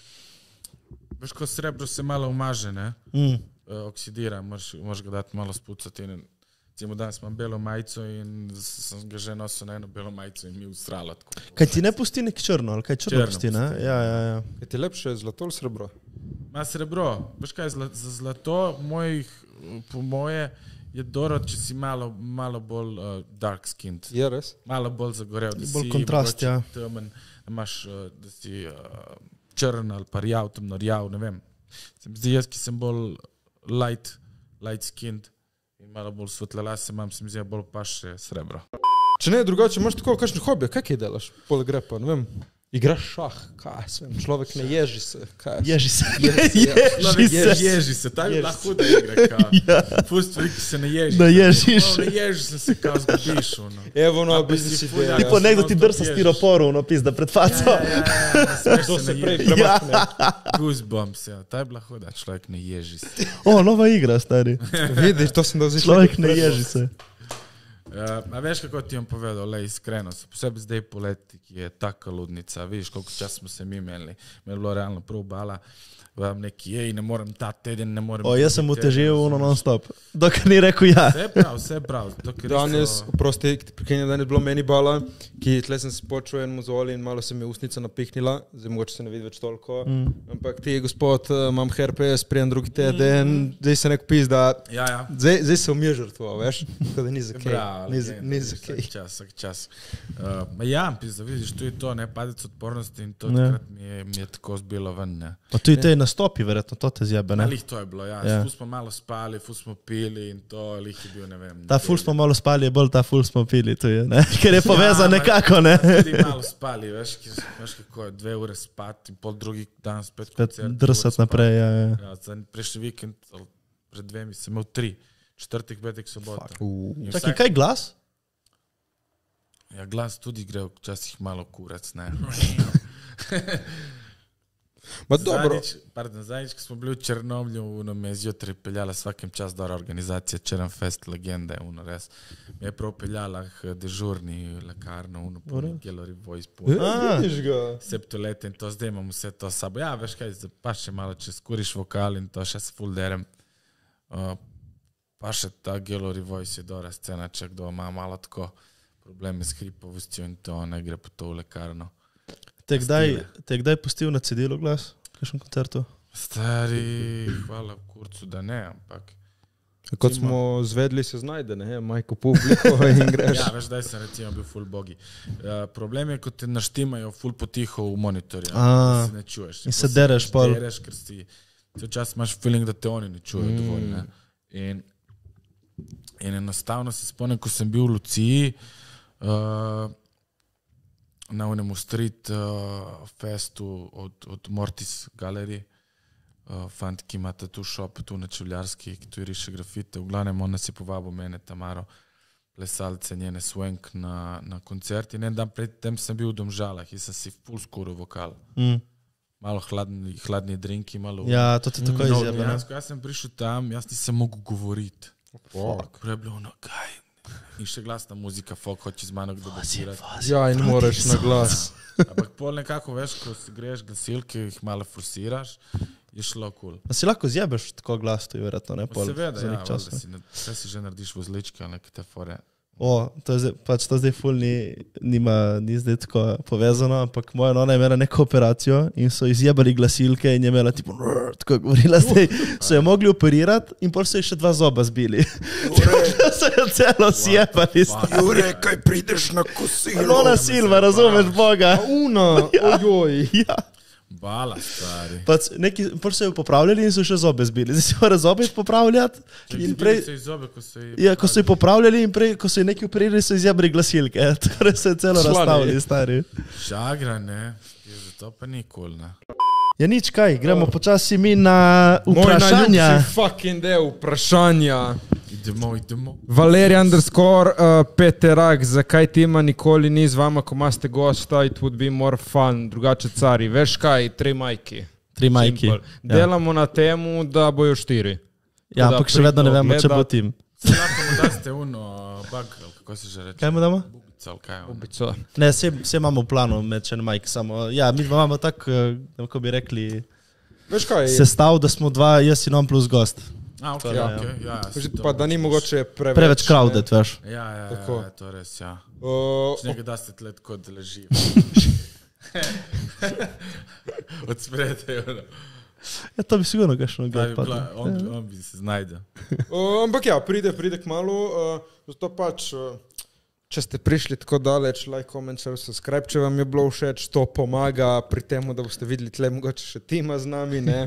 veš, ko srebro se malo umaže, ne? Oksidira, moraš ga dati malo spucati in recimo danes imam belo majico in sem ga že nosil na eno belo majico in mi ustrala tako. Kaj ti ne pusti neki črno, ali kaj črno Črno pusti, ne? pusti, Ja. Je ti lepše zlato ali srebro? Ma srebro, veš kaj, za zlato po moje je dobro, če si malo bolj dark skinned. Je res? Malo bolj zagorel, da Bolj si kontrast, ja. temen, da imaš, da si črn ali pa rjav, temno rjav, ne vem. Se mi zdi, jaz, ki sem bolj light skinned in malo bolj svetle lase imam, se mi zdi, bolj paše srebro. Če ne, drugače, imaš tako kakšne hobije, kaj delaš? Poleg repa, ne vem. Igraš šah, kaj sem, človek ne ježi se, kaj sem. Ježi se. Ježi se, ta je bila huda igra, kao. Fust veliki se ne ježi. Ne ježiš. Ne ježi se se kao zgubiš, ono. Evo, no, Pa biznis si ideja. fulja. Tipo nekdo ti drsa Ježiš. stiroporu, no pizda, pred faco. Ne smeš To se se ne prej ježi. premakne. Goosebumps, ja. Ta je bila huda, človek ne ježi se. O, nova igra, stari. Vidiš, to sem dal zdaj Človek ne ježi se. A veš, kako ti bom povedal, le iskreno, posebej zdaj poleti, ki je taka ludnica, vidiš, koliko čas smo se mi imeli. Me je bilo realno prav bala, vam neki, ne morem ta teden, ne morem... O, jaz sem drugi utežil teden, ono non-stop. Dokaj ni rekel ja. Vse prav. Danes, prosti, prekinjam, danes je bilo meni bala, ki tle sem se počel en mozoli in malo se mi je usnica napihnila, zdaj mogoče se ne vidi več toliko, ampak ti, gospod, imam herpes, prijem drugi teden, zdaj se nek pis, da Ja. zdaj se umije žrtvo, veš, tako da ni za kaj, Bravo, ni za kaj. Vsak čas. Ja, pizda, vidiš, tu je to, ne, padec odpornosti in to Ne. takrat mi je tako zbilo ven, ne. Pa tu je te nastopi, verjetno, to te zjebe, ne? Lih to je bilo, ja. Ja. Ful smo malo spali, ful smo pili in to, lih je bil, ne vem. Ta ful smo malo spali, je bolj ta ful smo pili, tu je, ne? Ker je povezan nekako, ne? Tudi malo spali, veš kako je, 2 ure spati, pol drugi dan spet koncert. Drsat naprej, ja. Ja, prejšnji vikend, pred 2 sem imel 3, četrtek, petek, sobota. In Čakaj, kaj glas? Ja, glas tudi gre včasih malo kurac, ne. Ma dobro, Zadnjič, ko smo bili v Črnomlju, me je zjutraj peljala svakem čas dobra organizacija, Črn Fest, legende, res. Me je prav peljala k dežurni lekarno, Gallery Voice, vidiš ga. septolete in to, zdaj imam vse to s sabo. Ja, veš kaj, pa še malo, če skuriš vokal in to, še se full derem. Pa še ta Gallery Voice je dobra scena, če kdo ima malo tako probleme s hripovostjo in to, ne gre po to v lekarno. Te je kdaj pustil na cedilu glas? Kakšen koncertu? Stari, hvala kurcu, da ne, ampak... Kot smo zvedli, se znajde, ne, majko publiko in greš. Ja, veš, daj sem recimo bil full bogi. Problem je, ko te naštimajo full potiho v monitorju, da si ne čuješ. In se dereš pol. Dereš, ker si cel čas imaš feeling, da te oni ne čujejo dovolj. Ne? In enostavno se spomnim, ko sem bil v Luciji, na unemu street festu od Mortis Gallery, fant, ki ima tattoo shop tu na Čevljarski, ki tu riše grafite, v glavnem on nas je povabil mene, Tamaro, plesalce, njene swank na koncerti. En dan predtem sem bil v Domžalah in sem si full skuril vokal. Malo hladni drinki, malo... Ja, to ti tako izjebe. Dejansko, jaz sem prišel tam, jaz nisem mogel govoriti. Prej je bilo ono, kaj? In še glasna muzika, folk hoče z mano kdo debatirati. Ja, in moraš na glas. Ampak pol nekako veš, ko si greš glasilke, jih malo forsiraš, je šlo cool. A si lahko zjebeš tako glas, to je verjetno, ne? Seveda, ja, vse si že narediš vozličke, ali neke te fore. To je zdaj, pač to zdaj ful ni zdaj tako povezano, ampak moja nona je imela neko operacijo in so izjebali glasilke in je imela tipo, tako govorila zdaj, so jo mogli operirati in pol so ji še 2 zoba zbili. So jo celo sjebali. Jure, kaj prideš na kosilo? Nona Silva, razumeš Boga? Ojoj. Ja. Bala, stari. Pač pol so jo popravljali in so še zobe zbili. Zdaj se mora zobe popravljati. In prej, so ji zobe, ko so ji... Ja, ko so jo popravljali in prej, ko so ji neki operirali, so izjebali glasilke. Tako so jo celo razstavili, stari. Žagra, ne? Zato pa ni cool, ne? Ja, nič kaj, gremo počasi mi na vprašanja. Moj najljubši fucking del vprašanja. Idemo. Valerij _ Peterak, zakaj Tima nikoli ni z vama, ko imate gosta, it would be more fun, drugače cari. Veš kaj, 3 majki. 3 majki. Ja. Delamo na temu, da bojo 4. Ja, ampak še vedno ne vemo, če bo tim. Lahko mu daste bug, kako se že reče? Kaj mu damo? Bubico, ali kaj? Ubico. Ne, vse imamo v planu med še en majk, samo, ja, mi dva imamo tak, kako bi rekli, Veš kaj? sestav, da smo 2, jaz in on plus gost. Ok, Ja. ja. Pa da ni mogoče Preveč crowded, veš. Ja, Tako. to res, ja. Uh, Nekaj da ste tle tako, da leži. Od sprede, ono. Ja, to bi sigurno kakšno gledal. On bi se znajdel. ampak ja, pride k malu. Zato pač, če ste prišli tako daleč, like, comment, share, subscribe, če vam je bilo všeč, to pomaga pri tem, da boste videli tle mogoče še Tima z nami, ne?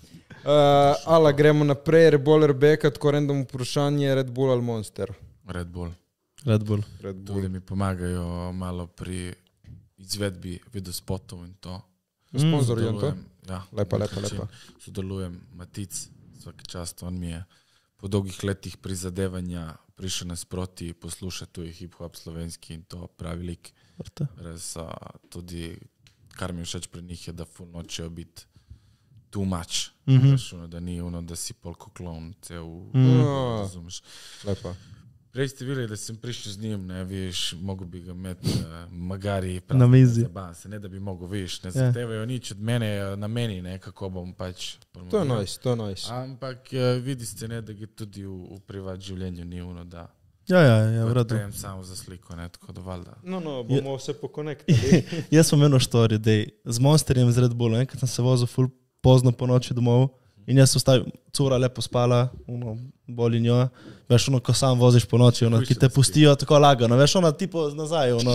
Ala, gremo naprej, Red Bull, Rebeka, tako random vprašanje, Red Bull ali Monster? Red Bull. Red Bull. Tudi mi pomagajo malo pri izvedbi videospotov in to. Sponzorjem to? Ja, Lepa. sodelujem, Matic, vsaki čast, on mi je po dolgih letih prizadevanja prišel nasproti poslušati tuji hip-hop slovenski in to pravi lik. Res tudi, kar mi všeč pri njih je, da ful nočejo biti too much. Da ni ono, da si polko klon, cel, razumeš. Lepa. Prej ste videli, da sem prišel z njim, ne, viš, mogo bi ga imeti magari Na mizi. se ne da bi mogo, viš, ne zahtevajo nič od mene, na meni, ne, kako bom pač To je nice. Ampak vidi ste, ne, da ga tudi v privat življenju ni ono, da Ja, v redu. prejem samo za sliko, ne, tako da valjda. No, bomo se pokonektali. Jaz sem eno story, dej, z Monsterjem, z Red Bullom, enkrat sem se vozil ful pozno po noči domov in jaz ostavim, cura lepo spala, boli njo, veš, ono, ko sam voziš po noči, ono, ki te pustijo tako lagano, veš, ono, tipo nazaj, ono.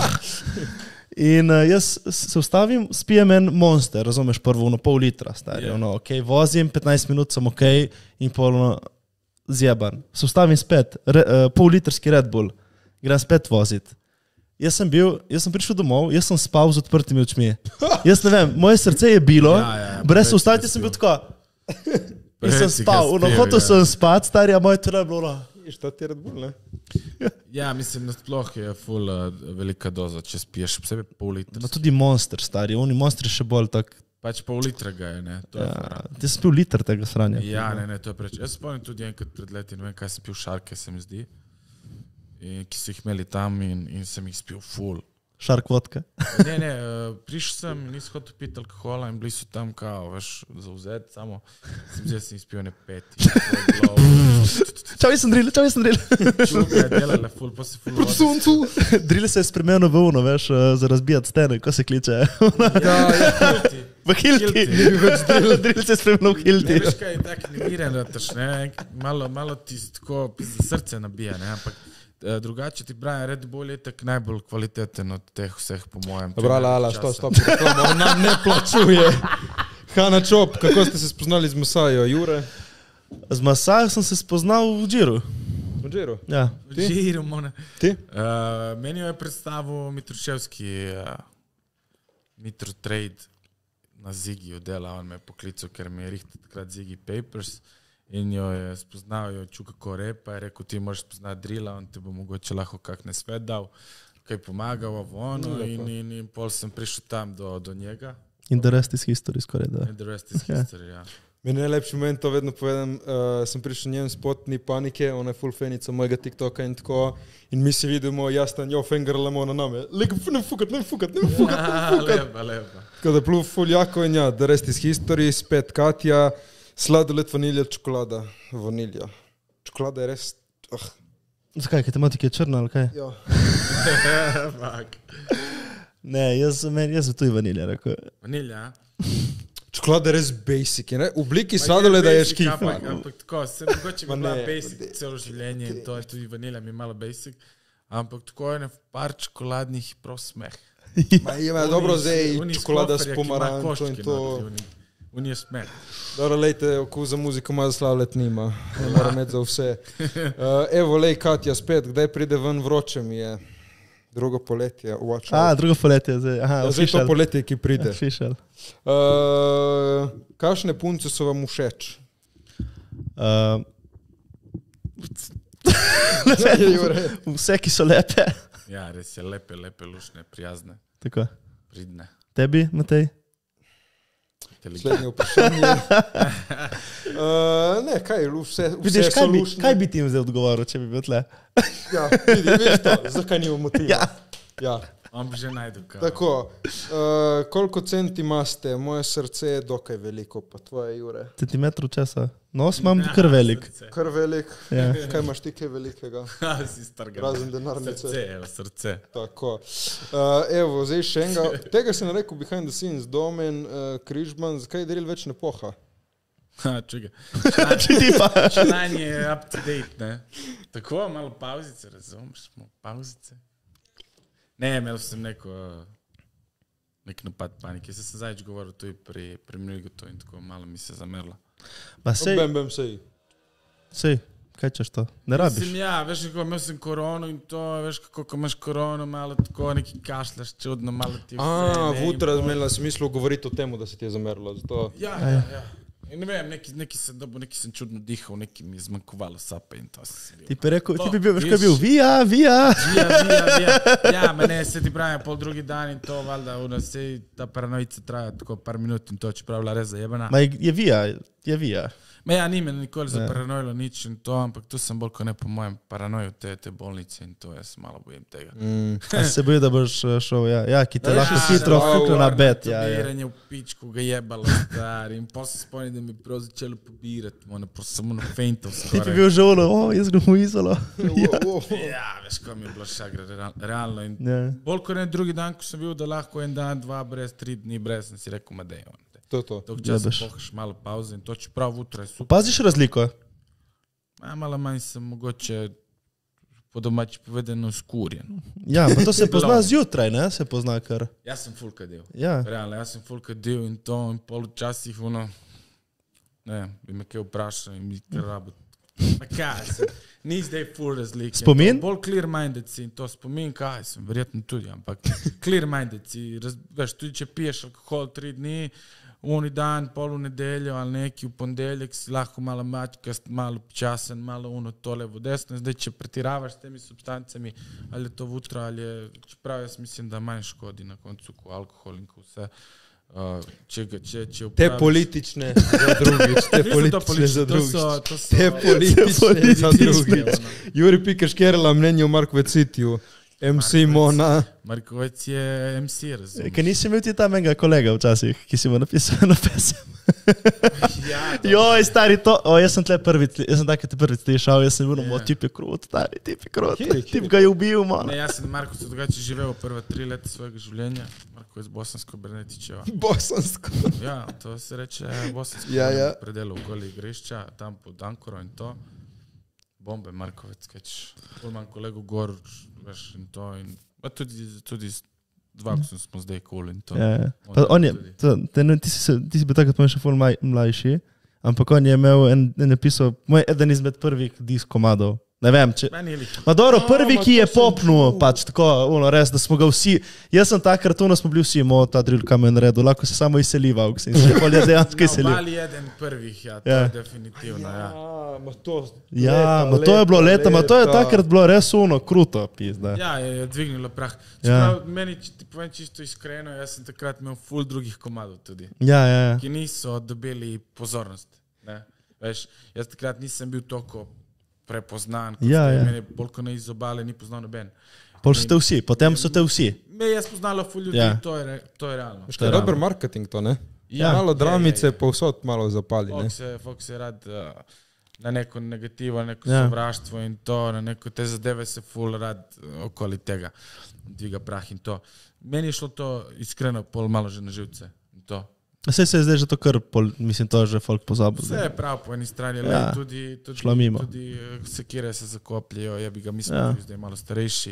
In jaz se ustavim, spijem en Monster, razumeš, prvo, ono, pol litra, stari, ono, ok, vozim, 15 minut sem ok in pol, ono, zjeban. Se ustavim spet, pol litrski Red Bull, grem spet vozit. Jaz sem prišel domov, jaz sem spal z odprtimi očmi. Jaz ne vem, moje srce je bilo, brez ustaviti sem bil tako. In sem spal, hotel sem spati, starja, moje telo je bilo. Šta ti je Red Bull, ne? Ja, mislim, nasploh je ful velika doza, če spiješ sebe pol litra. No tudi Monster, stari, oni Monster še bolj tak. Pač pol litra ga je, ne. To je Ti si pil liter tega sranja. Ja, ne, to je preč. Jaz spomnim tudi enkrat pred leti, ne vem, kaj sem pil, šarke se mi zdi, ki so jih imeli tam in sem jih spil ful. Šark vodka. Ne, prišel sem, nisem hotel piti alkohola in bili so tam kao, veš, zauzeti, samo sem izpil ne 5. Čau, jaz sem drill. Čuka je delala ful, pa se ful vodi. Drill se je spremenil v uno, veš, za razbijati stene, ko se kliče. V Hilti. Drill se je spremenil v Hilti. Veš kaj, tak nemiren, ne, malo ti tako srce nabija, ne, ampak drugače ti Brian Red Bull je tak najbolj kvaliteten od teh vseh, po mojem. Dobra, ala, stop, reklama, on nam ne plačuje. Hana Čop, kako ste se spoznali z Masajo, Jure? Z Masajo sem se spoznal v Džiru. V Džiru? Ja. V Džiru, mone. Ti? Meni je predstavil Mitruševski Mitro Trade na Zigiju dela, on me je poklical, ker mi je rihtal takrat Ziggy Papers in jo je spoznal, jo čuka kako repa, je rekel, ti moraš spoznati drila, on ti bo mogoče lahko kak nasvet dal, kaj pomagal in pol sem prišel tam do njega. In the rest is history skoraj, da. In the rest is history, ja. Meni najlepši moment, to vedno povedem, sem prišel njem spot Ni panike, ona je full fanica mojega TikToka in tako, in mi se vidimo, jaz tam jo fengrlamo na name, ne fukat. Lepa. Tako da pluv full jako in ja, the rest is history, spet Katja, sladoled vanilja, čokolada, vanilja. Čokolada je res, Zakaj, kaj tematika je črna ali kaj? ja. Ne, jaz bi tudi vanilja rekel. Vanilja, Čokolada je res basic, ne? V obliki sladoleda je škifa. Ampak tako, se mogoče bi bila basic celo življenje in to je tudi vanilja mi malo basic, ampak tako je par čokoladnih prav smeh. Ma ima dobro zdaj čokolada s pomarančo in to. On je smeh. Dobro, lejte, okus za muziko ima zaslavljati nima. Ne mora imeti za vse. Evo, lej, Katja, spet, kdaj pride ven vroče mi je? Drugo poletje, watch out. Drugo poletje, zdaj. Aha, Zdaj to poletje, ki pride. Official. Kakšne punce so vam všeč? Vse, ki so lepe. Ja, res je lepe, lušne, prijazne, Tako. pridne. Tebi, Matej? Slednje vprašanje. Ne, kaj, vse Vidiš, so lušne. kaj bi ti jim zdaj odgovoril, če bi bil tle? Ja, vidiš to, zakaj nimamo motiva. Ja. On bi že najdel kao. Tako, koliko centi imate? Moje srce je dokaj veliko, pa tvoje, Jure. Centimetrov česa? Nos imam kar velik. Kar velik. Ja. Kaj imaš ti kaj velikega? Si starga. Razen denarnice. Srce. Tako. Evo, zdaj še enega. Tega sem rekel behind the scenes. Domen, Križman, zakaj je Dril več ne poha? Čekaj. Če ti pa. Član je up to date, ne? Tako, malo pauzice, razumeš? Pauzice. Ne, imel sem nek napad panike. Jaz sem zajič govoril tudi pri Mrigotu in tako malo mi se zamerla. Ma sej, Bem, sej. kaj češ to? Ne rabiš? Mislim, ja, veš kako, imel sem korono in to, veš kako, ko imaš korono, malo tako neki kašljaš čudno, malo ti vse. Vutra imela smislu govoriti o temu, da se ti je zamerilo. Zato... Ja. In ne vem, neki sem čudno dihal, neki mi je zmanjkovalo sape in to sem bil. Ti bi rekel, ti bi bil, veš kaj bil? Vija. Ja, mene se ti pravim pol drugi dan in to, valjda, sej ta paranojica traja tako par minut in to, čeprav bila res zajebana. Ma je vija. Ma ja, ni me nikoli zaparanojilo nič in to, ampak tu sem bolj kot ne po mojem paranoju te bolnice in to, jaz se malo bojim tega. Se boji, da boš šel, ki te lahko hitro fukne na bed. Pobiranje v pičku ga jebalo, star, in pol se spomnim, da mi je prav začelo pobirati, samo na fejntov Ti bi bil že jaz grem v izolo. Ja, veš, ko mi je bilo šagre, realno. In bolj kot ne drugi dan, ko sem bil, da lahko en dan, 2 brez, 3 dni brez, sem si rekel, Madejo. To. Dok časa pohaš malo pauze in to čeprav jutro je super. Paziš razliko? Malo manj sem mogoče po domači povedano skurjen. Ja, pa to se pozna zjutraj, ne? Se pozna kar. Jaz sem full kadil. Ja. Realno, jaz sem full kadil in to in pol včasih bi me kaj vprašal in mi kar rabo. Pa kaj, ni zdaj full razlike. Spomin? Bolj clear-minded si in to spomin, kaj sem, verjetno tudi, ampak clear-minded si, veš, tudi če piješ alkohol 3 dni, uni dan, pol v nedeljo ali neki v pondeljek si lahko malo mačkast, malo počasen, malo tole v desno. Zdaj, če pretiravaš s temi substancami, ali je to jutro, ali je, čeprav jaz mislim, da manj škodi na koncu ko alkohol in ko vse. Če upraviš... Te politične za drugič. Te politične za drugič. Juri Pikar Škerla, mnenje o Markovec Citiju. MC Mona. Markovec je MC, razumeš. Kaj nisi imel ti tam enega kolega včasih, ki si mu napisal na pesem? Joj, stari to, jaz sem takrat prvič slišal, jaz sem bil, tip je krut, stari, tip je krut, tip ga je ubil, man. Ne, jaz sem Markovec drugače živel prva 3 leta svojega življenja, Markovec Bosansko-Bernetičeva. Bosansko. Ja, to se reče Bosansko, predelu okoli igrišča, tam pod Ankorom in to. Bombe, Markovec, keč, imam kolegu gor, veš, in to, in tudi z Vaksom smo zdaj cool in to. Pa on je, ti si bil takrat še ful mlajši, ampak on je imel en napisal, moj eden izmed prvih disk komadov, Ne vem, če... Meni je lik. Ma dobro, prvi, ki je to sem popnul, čul. pač tako, res, da smo ga vsi... Jaz sem takrat, smo bili vsi, ta drill kamen naredil, lahko se samo izseliva, se je dejansko izselil. Bali eden prvih, ja, to je definitivno, ja. To je bilo leta, to je takrat bilo res kruto, pizda. Ja, je dvignilo prah. Čeprav meni, če ti povem čisto iskreno, jaz sem takrat imel ful drugih komadov tudi, Ja. ki niso dobili pozornost. Ne? Veš, jaz takrat nisem bil toliko prepoznan, kot meni bolj kot ne iz obale ni poznal noben. Pol ste vsi, potem so te vsi. Me je spoznalo ful ljudi, to je realno. To je dober marketing to, ne? Ja, malo dramice povsod malo zapali, ne? Folk se rad na neko negativo, na neko sovraštvo in to, na neko te zadeve se ful rad okoli tega dviga prah in to. Meni je šlo to iskreno pol malo že na živce in to. Vse se je zdaj že to kar, mislim, to že folk pozabil. Vse je prav po eni strani, tudi sekire se zakopljajo, ja bi ga mislim, zdaj malo starejši.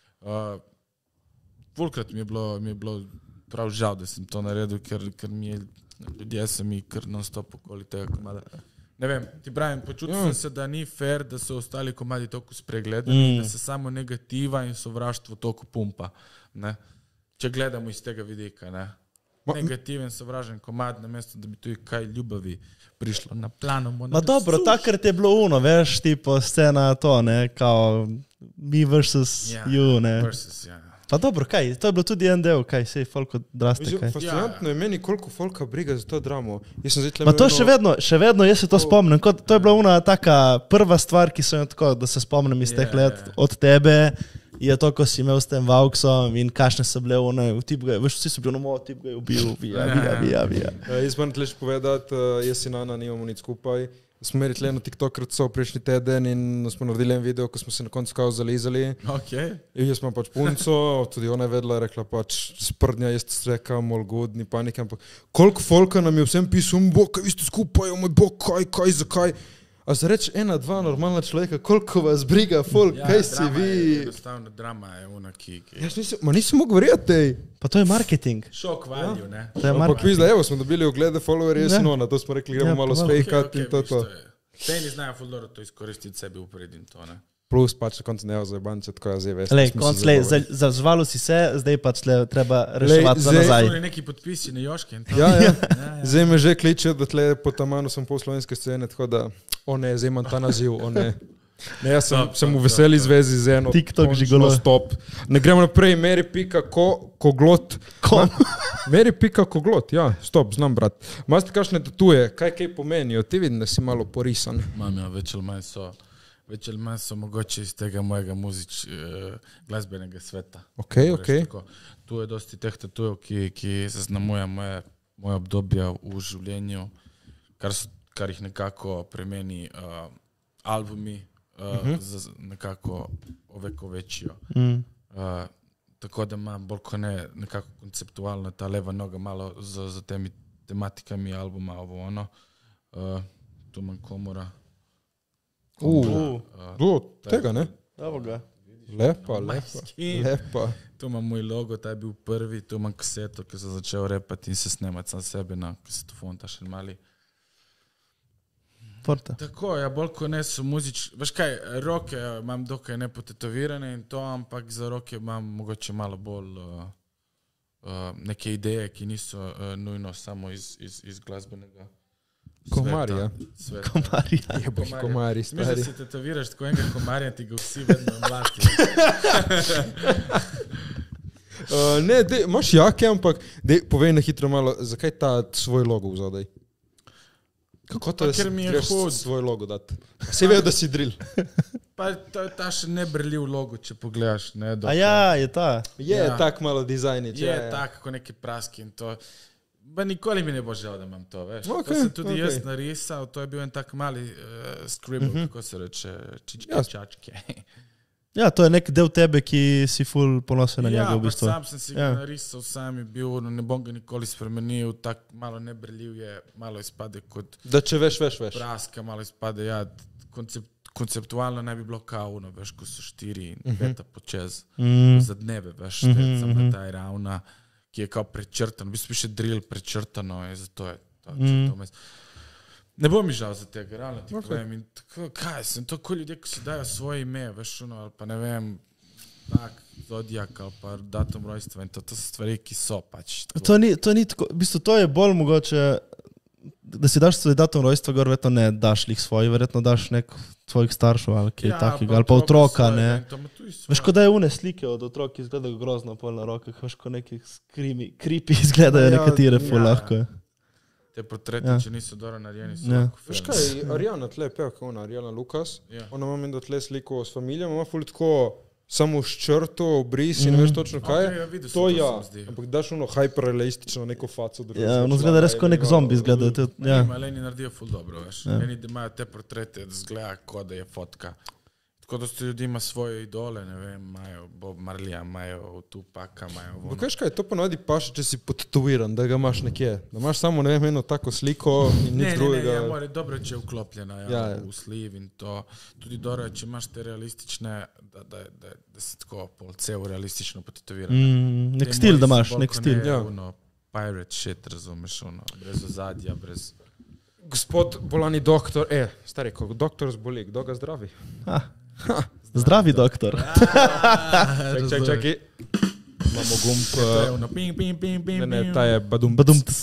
Fulkrat mi je bilo prav žal, da sem to naredil, ker ljudje so mi kar non-stop okoli tega komada. Ne vem, ti pravim, počutil sem se, da ni fair, da so ostali komadi toliko spregledani, da se samo negativa in sovraštvo toliko pumpa. Ne? Če gledamo iz tega vidika, ne? Negativen, sovražen komad, namesto da bi tu kaj ljubavi prišlo na plano. Ma dobro, takrat je bilo veš, tipo scena to, ne, kao me versus you, ne. Pa dobro, kaj, to je bilo tudi en del, kaj, sej folk odraste, kaj. Fascinantno je meni, koliko folka briga za to dramo. Ma to še vedno, jaz se to spomnim, to je bila taka prva stvar, ki sem jo tako, da se spomnim iz teh let od tebe, je to, ko si imel s tem Vauxom in kakšne so bile veš, vsi so bili tip ga je ubil, bija. Jaz moram tle še povedati, jaz in Ana nimamo nič skupaj. Smo imeli tle na TikTok prejšnji teden in smo naredili en video, ko smo se na koncu kao zalizali. In jaz imam pač punco, tudi ona je vedela, rekla pač sprdnja, jaz streka, mol good, ni panike, ampak koliko folka nam je vsem pisal, kaj vi ste skupaj, moj bog, kaj, zakaj? A se reči, 1-2 normalna človeka, koliko vas briga, folk, kaj si vi? Enostavno drama je ona, ki... Nisem mogel verjeti. Pa to je marketing. Šok valju, ne? To je marketing. Evo, smo dobili oglede, followerje, na to smo rekli, gremo malo spejkati in to. Teni znajo fuldoro to izkoristiti sebi upred in to, ne? Plus pač na koncu ne za banče, tako jaz je veš. Zazvalo si se, zdaj pač treba reševati za nazaj. Zdaj neki podpisi na Joške in to. Ja. Zdaj me že kličejo, da tle po tamanu sem pol slovenske scene, tako da zdaj imam ta naziv, Ne, jaz sem v veseli zvezi z eno. TikTok žigolo. Stop. Ne gremo naprej, meri.koglot. Meri.koglot, ja, stop, znam brat. Maste kakšne tatuje, kaj pomenijo, ti vidim, da si malo porisan. Mam ja, več ali manj so mogoče iz tega mojega glasbenega sveta. Ok. Tu je dosti teh tatujev, ki zaznamuje moje obdobje v življenju, kar jih nekako premeni albumi, nekako ovekovečijo. Tako da imam bolj kot ne nekako konceptualno ta leva noga malo za temi tematikami albuma, tu imam Komora. Tega ne? Evo ga. Lepa. Tu imam moj logo, ta je bil prvi, tu imam kaseto, ki sem začel repati in se snemati sam sebe na kasetofon, ta še mali. Porta. Tako, ja, bolj ko ne so veš kaj, roke imam dokaj nepotetovirane in to, ampak za roke imam mogoče malo bolj neke ideje, ki niso nujno samo iz glasbenega Komarja. Komarja. Jeboš komari, stari. Mislim, da si tetoviraš tako enega komarja, ti ga vsi vedno mlati. Ne, imaš jake, ampak povej na hitro malo, zakaj ta svoj logo vzadaj? Kako to greš svoj logo dati? Se vejo, da si drill. Pa to je ta še nebrljiv logo, če pogledaš. A ja, je ta. Je tak malo dizajnič. Je tak, kako neki praski in to. Ba nikoli mi ne bo žal, da imam to, veš. To sem tudi jaz narisal, to je bil en tak mali scribble, kako se reče, čačke. Ja, to je nek del tebe, ki si ful ponosen na njega v bistvu. Ja, sam sem si ga narisal, sam je bil, ne bom ga nikoli spremenil, tak malo nebrljiv je, malo izpade kot... Da če veš. Praska, malo izpade, ja, konceptualno ne bi bilo kauno, veš, ko so 4 in 5 počez za dneve, veš, samo ta je ravna, ki je kao prečrtano, v bistvu piše drill prečrtano, zato je to mesto. Ne bo mi žal za tega, realno ti povem. In tako, kaj sem, to ko ljudje, ko si dajo svoje ime, veš, ali pa ne vem, tak, zodijak, ali pa datum rojstva in to so stvari, ki so pač. To ni tako, v bistvu to je bolj mogoče, da si daš svoj datum rojstva, gor verjetno ne daš lih svoj, verjetno daš nek tvojih staršov ali kaj takega, ali pa otroka, ne. Veš, ko da je une slike od otrok, ki izgledajo grozno pol na rokah, veš, ko nekih creepy izgledajo nekatere ful lahko. Te portrete, če niso dobro narejeni, so lahko Veš kaj, Ariana tle peva, kao ona, Ariana Lukas, ona ima menda tle sliko s familijo, ima ful tako samo s črto, obris in veš točno kaj. To ampak daš ono hyperrealistično neko faco. Ja, ono zgleda res kot nek zombi izgleda. Maleni naredijo ful dobro, veš. Meni da imajo te portrete, da zgleda, kot da je fotka. Tako da ste ljudi ima svoje idole, ne vem, imajo Bob Marleya, imajo Tupaka, imajo... Veš kaj, to ponavadi paše, če si podtatuiran, da ga imaš nekje. Da imaš samo, ne vem, eno tako sliko in nič drugega. Ne, mora dobro, če je vklopljena v sliv in to. Tudi dobro, če imaš te realistične, da si tako polcev realistično podtatuiran. Nek stil, da imaš, nek stil. Pirate shit, razumeš, brez ozadja, brez... Gospod bolani doktor, stari, ko doktor zboli, kdo ga zdravi? Zdravi doktor. Čakaj. Imamo gumb. Ne, ta je badum.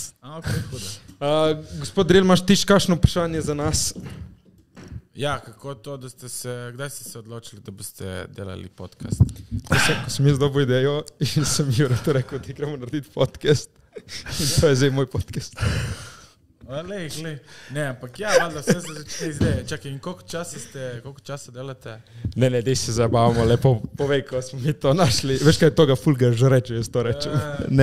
Gospod Dril, imaš tiš kakšno vprašanje za nas? Ja, kako to, da ste se, kdaj ste se odločili, da boste delali podcast? Ko sem jaz dobil idejo in sem Juratu rekel, da gremo narediti podcast. In to je zdaj moj podcast. Glej. Ne, ampak ja, valjda, vse se začne izdeje. Čakaj, in koliko časa delate? Ne, dej se zabavamo, lepo povej, ko smo mi to našli. Veš kaj, toga fulga že reče, jaz to rečem.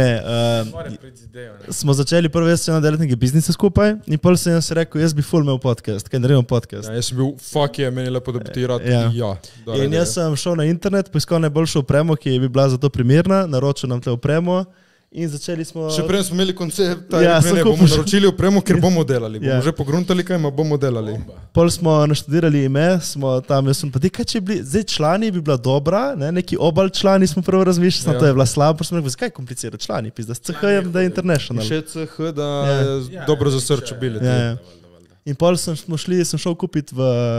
Smo začeli prvo jaz delati neke biznise skupaj in pol sem jaz rekel, jaz bi ful imel podcast, kaj naredimo podcast. Ja, jaz sem bil, meni lepo debutirati. In jaz sem šel na internet, poiskal najboljšo opremo, ki bi bila za to primerna, naročil nam tle opremo. In začeli smo... Še prej smo imeli koncept, bomo naročili opremo, ker bomo delali. Bomo že pogruntali, kaj bomo delali. Pol smo naštudirali ime, smo tam, jaz sem pa kaj če bili, zdaj člani bi bila dobra, neki obal člani smo prvo razmišljali, to je bila slaba, pa smo rekli, zakaj komplicirati člani, pizda, s CH-jem, da je international. Še CH, da je dobro za searchability. In pol sem šel kupiti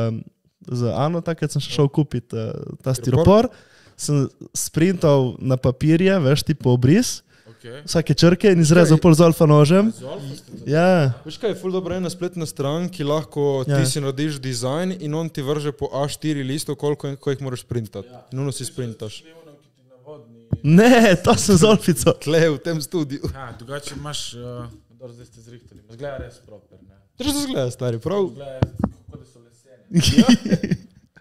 z Ano, takrat sem šel kupiti ta stiropor, sem sprintal na papirje, veš, tipo obris, vsake črke in izrezal pol z alfa nožem. Ja. Veš kaj, je ful dobro ena spletna stran, ki lahko ti si narediš dizajn in on ti vrže po A4 listov, koliko jih moraš printati. In ono si sprintaš. Ne, to sem z alfico. Tle v tem studiu. Ja, drugače imaš, dobro, zdaj ste zrihtali. Zgleda res proper, ne? Že se zgleda, stari, prav? Zgleda, kako da so leseni.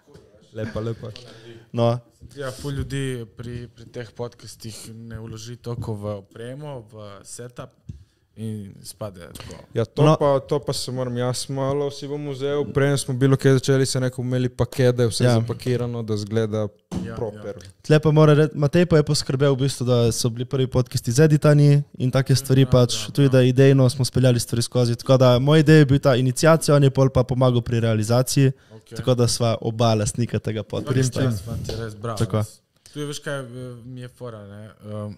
Lepa. No. Ja, ful ljudi pri teh podcastih ne vloži toliko v opremo, v setup in spade tako. Ja, to pa se moram jaz malo si bom vzel. Prej smo bilo kaj začeli, se neko imeli pakete, vse zapakirano, da zgleda proper. Tle pa mora reči, Matej pa je poskrbel v bistvu, da so bili prvi podcasti zeditani in take stvari tudi da idejno smo speljali stvari skozi. Tako da moj idej je bil ta iniciacija, on je pol pa pomagal pri realizaciji. Tako da sva oba lastnika tega podcasta. Res bravo. Tu je veš kaj mi je fora, ne?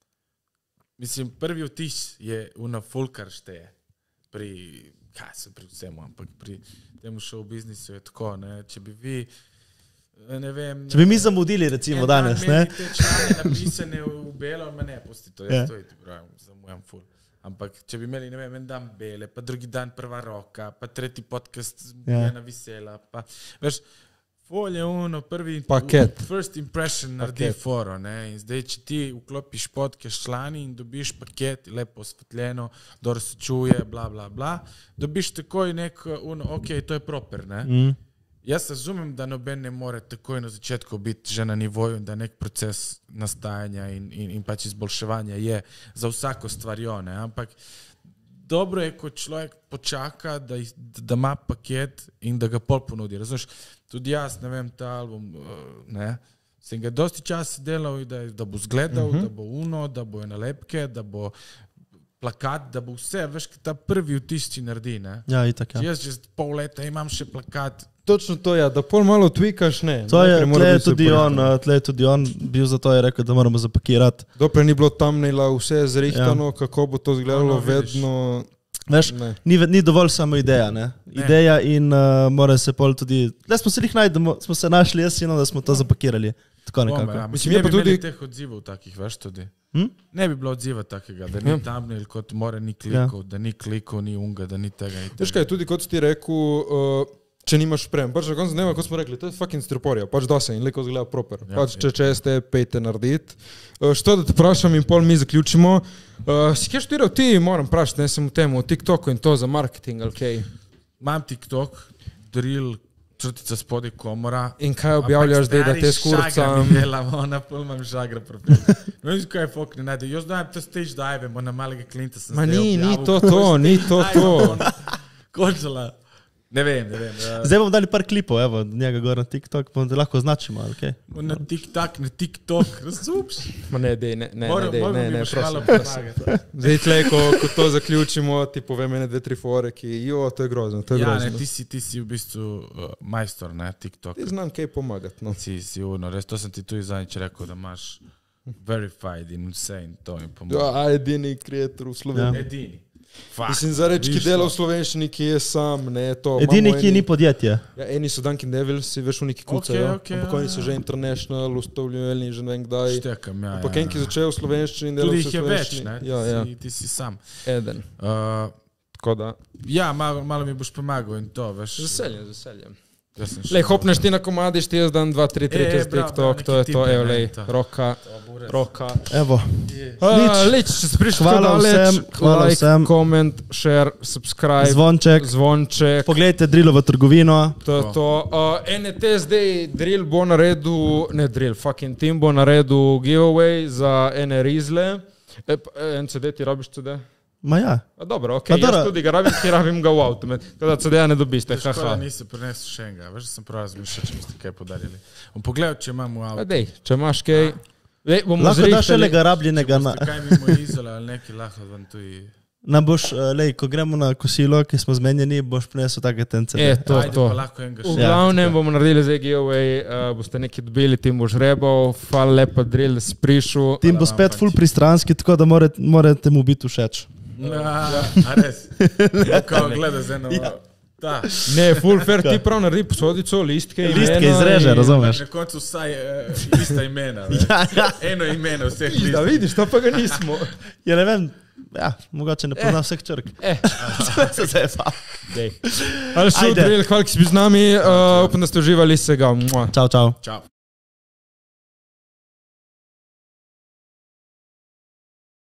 Mislim, prvi vtis je una ful, kar šteje. Pri vsemu, ampak pri temu show biznisu je tako, ne? Če bi vi, ne vem... Če bi mi zamudili recimo danes, ne? Te člane napisane v belo, ma ne, pusti to, jaz to zamujam ful. Ampak če bi imeli, ne vem, en dan bele, pa drugi dan prva roka, pa tretji podcast njena vesela, pa veš, fol je ono, prvi paket. First impression naredi foro, ne, in zdaj, če ti vklopiš podcast člani in dobiš paket, lepo osvetljeno, dobro se čuje, bla, bla, bla, dobiš takoj nek, ok, to je proper, ne. Jaz razumem, da noben ne more takoj na začetku biti že na nivoju, da nek proces nastajanja in pač izboljševanja je za vsako stvarjo, ne, ampak dobro je, ko človek počaka, da ima paket in da ga pol ponudi, razumeš, tudi jaz, ne vem, ta album, ne, sem ga dosti časa delal, da bo zgledal, da bo da bo nalepke, da bo plakat, da bo vse, veš, ta prvi vtis ti naredi, ne. Ja, itak, ja. Jaz že pol leta imam še plakat. Točno to, ja, da pol malo tweakaš, ne. Tle je tudi on bil za to, je rekel, da moramo zapakirati. Dopre ni bilo thumbnaila, vse je zrihtano, kako bo to izgledalo vedno. Veš, ni dovolj samo ideja, ne? Ideja in mora se pol tudi... Le smo se jih smo se našli, jaz da smo to zapakirali. Tako nekako. Mislim, ne bi imeli teh odzivov takih, veš tudi. Ne bi bilo odziva takega, da ni thumbnail, kot mora ni klikov, da ni klikov, ni unga, da ni tega. Veš kaj, tudi kot si ti rekel, če nimaš sprem. Pač na koncu dneva, kot smo rekli, to je fucking striporija, pač da se in leko zgleda proper. Pač če ste, pejte narediti. Što da te vprašam in pol mi zaključimo. Si kje študiral ti, moram vprašati, ne sem v temu, v TikToku in to za marketing, ali kaj? Imam TikTok, drill, črtica spodaj komora. In kaj objavljaš zdaj, da te skurca? Šaga mi delam, ona pol imam žagra profil. No in kaj fok ne najde. Jaz dajem to stage dive, na malega klinta sem zdaj objavil. Ni to. Končala. Ne vem. Zdaj bomo dali par klipov, evo, njega gor na TikTok, bomo da lahko označimo, ali kaj? Na TikTok, razumš? Ma ne, prosim. Zdaj tle, ko to zaključimo, ti povem ene 2-3 fore, ki, to je grozno, Ja, ne, ti si v bistvu majstor, ne, TikTok. Ti znam kaj pomagati, no. Si uno, res, to sem ti tu zadnjič rekel, da imaš verified in vse in to mi pomaga. Ja, edini kreator v Sloveniji. Edini. Mislim, za reč, ki dela v slovenščini, ki je sam, ne, to. Edini, ki ni podjetje. Ja, eni so Dunkin' Devils, si veš v neki kucajo, ampak oni so že international, ustavljeni, že ne vem kdaj. Štekam, ja. Ampak en, ki začejo v slovenščini, dela v slovenščini. Tudi jih je več, ne? Ja. Ti si sam. Eden. Tako da. Ja, malo mi boš pomagal in to, veš. Z veseljem. Lej, hopneš ti na komadiš, ti jaz dan 2-3 čez TikTok, to je to, evo, lej, roka. Evo. Lej, če se prišel daleč, like, comment, share, subscribe, zvonček. Poglejte Drillovo trgovino. To je to. NT zdaj, Drill bo naredil, ne Drill, fucking Tim bo naredil giveaway za ene rizle. CD, ti rabiš CD? Ma ja. Dobro, okej, jaz tudi ga rabim, ki rabim ga v avto, kada CD-ja ne dobiste, haha. Nisi prinesel še enega, veš, sem prav razmišljal, če mi ste kaj podarili. Bom pogledal, če imam v avto. Dej, če imaš kaj, lahko daš enega rabljenega na... Kaj mimo Izola ali neki lahko vam tu i... Nam boš, lej, ko gremo na kosilo, ki smo zmenjeni, boš prinesel take tence. To. V glavnem bomo naredili zdaj giveaway, boste nekaj dobili, Tim boš rebal, hvala lepa Drill, da si prišel. Tim bo spet ful pristranski, tako da morate mu biti všeč. A res? Kao gleda z eno... Ne, full fair, ti prav naredi posodico, listke, imena. Listke izreže, razumeš? Na koncu vsaj ista imena. Eno imena vseh listke. Da vidiš, to pa ga nismo. Ja, ne vem, ja, mogoče ne pozna vseh črk. Se zepa. Ali šel, Drill, hvala, ki si bil z nami, upam, da ste uživali se ga. Čau. Čau.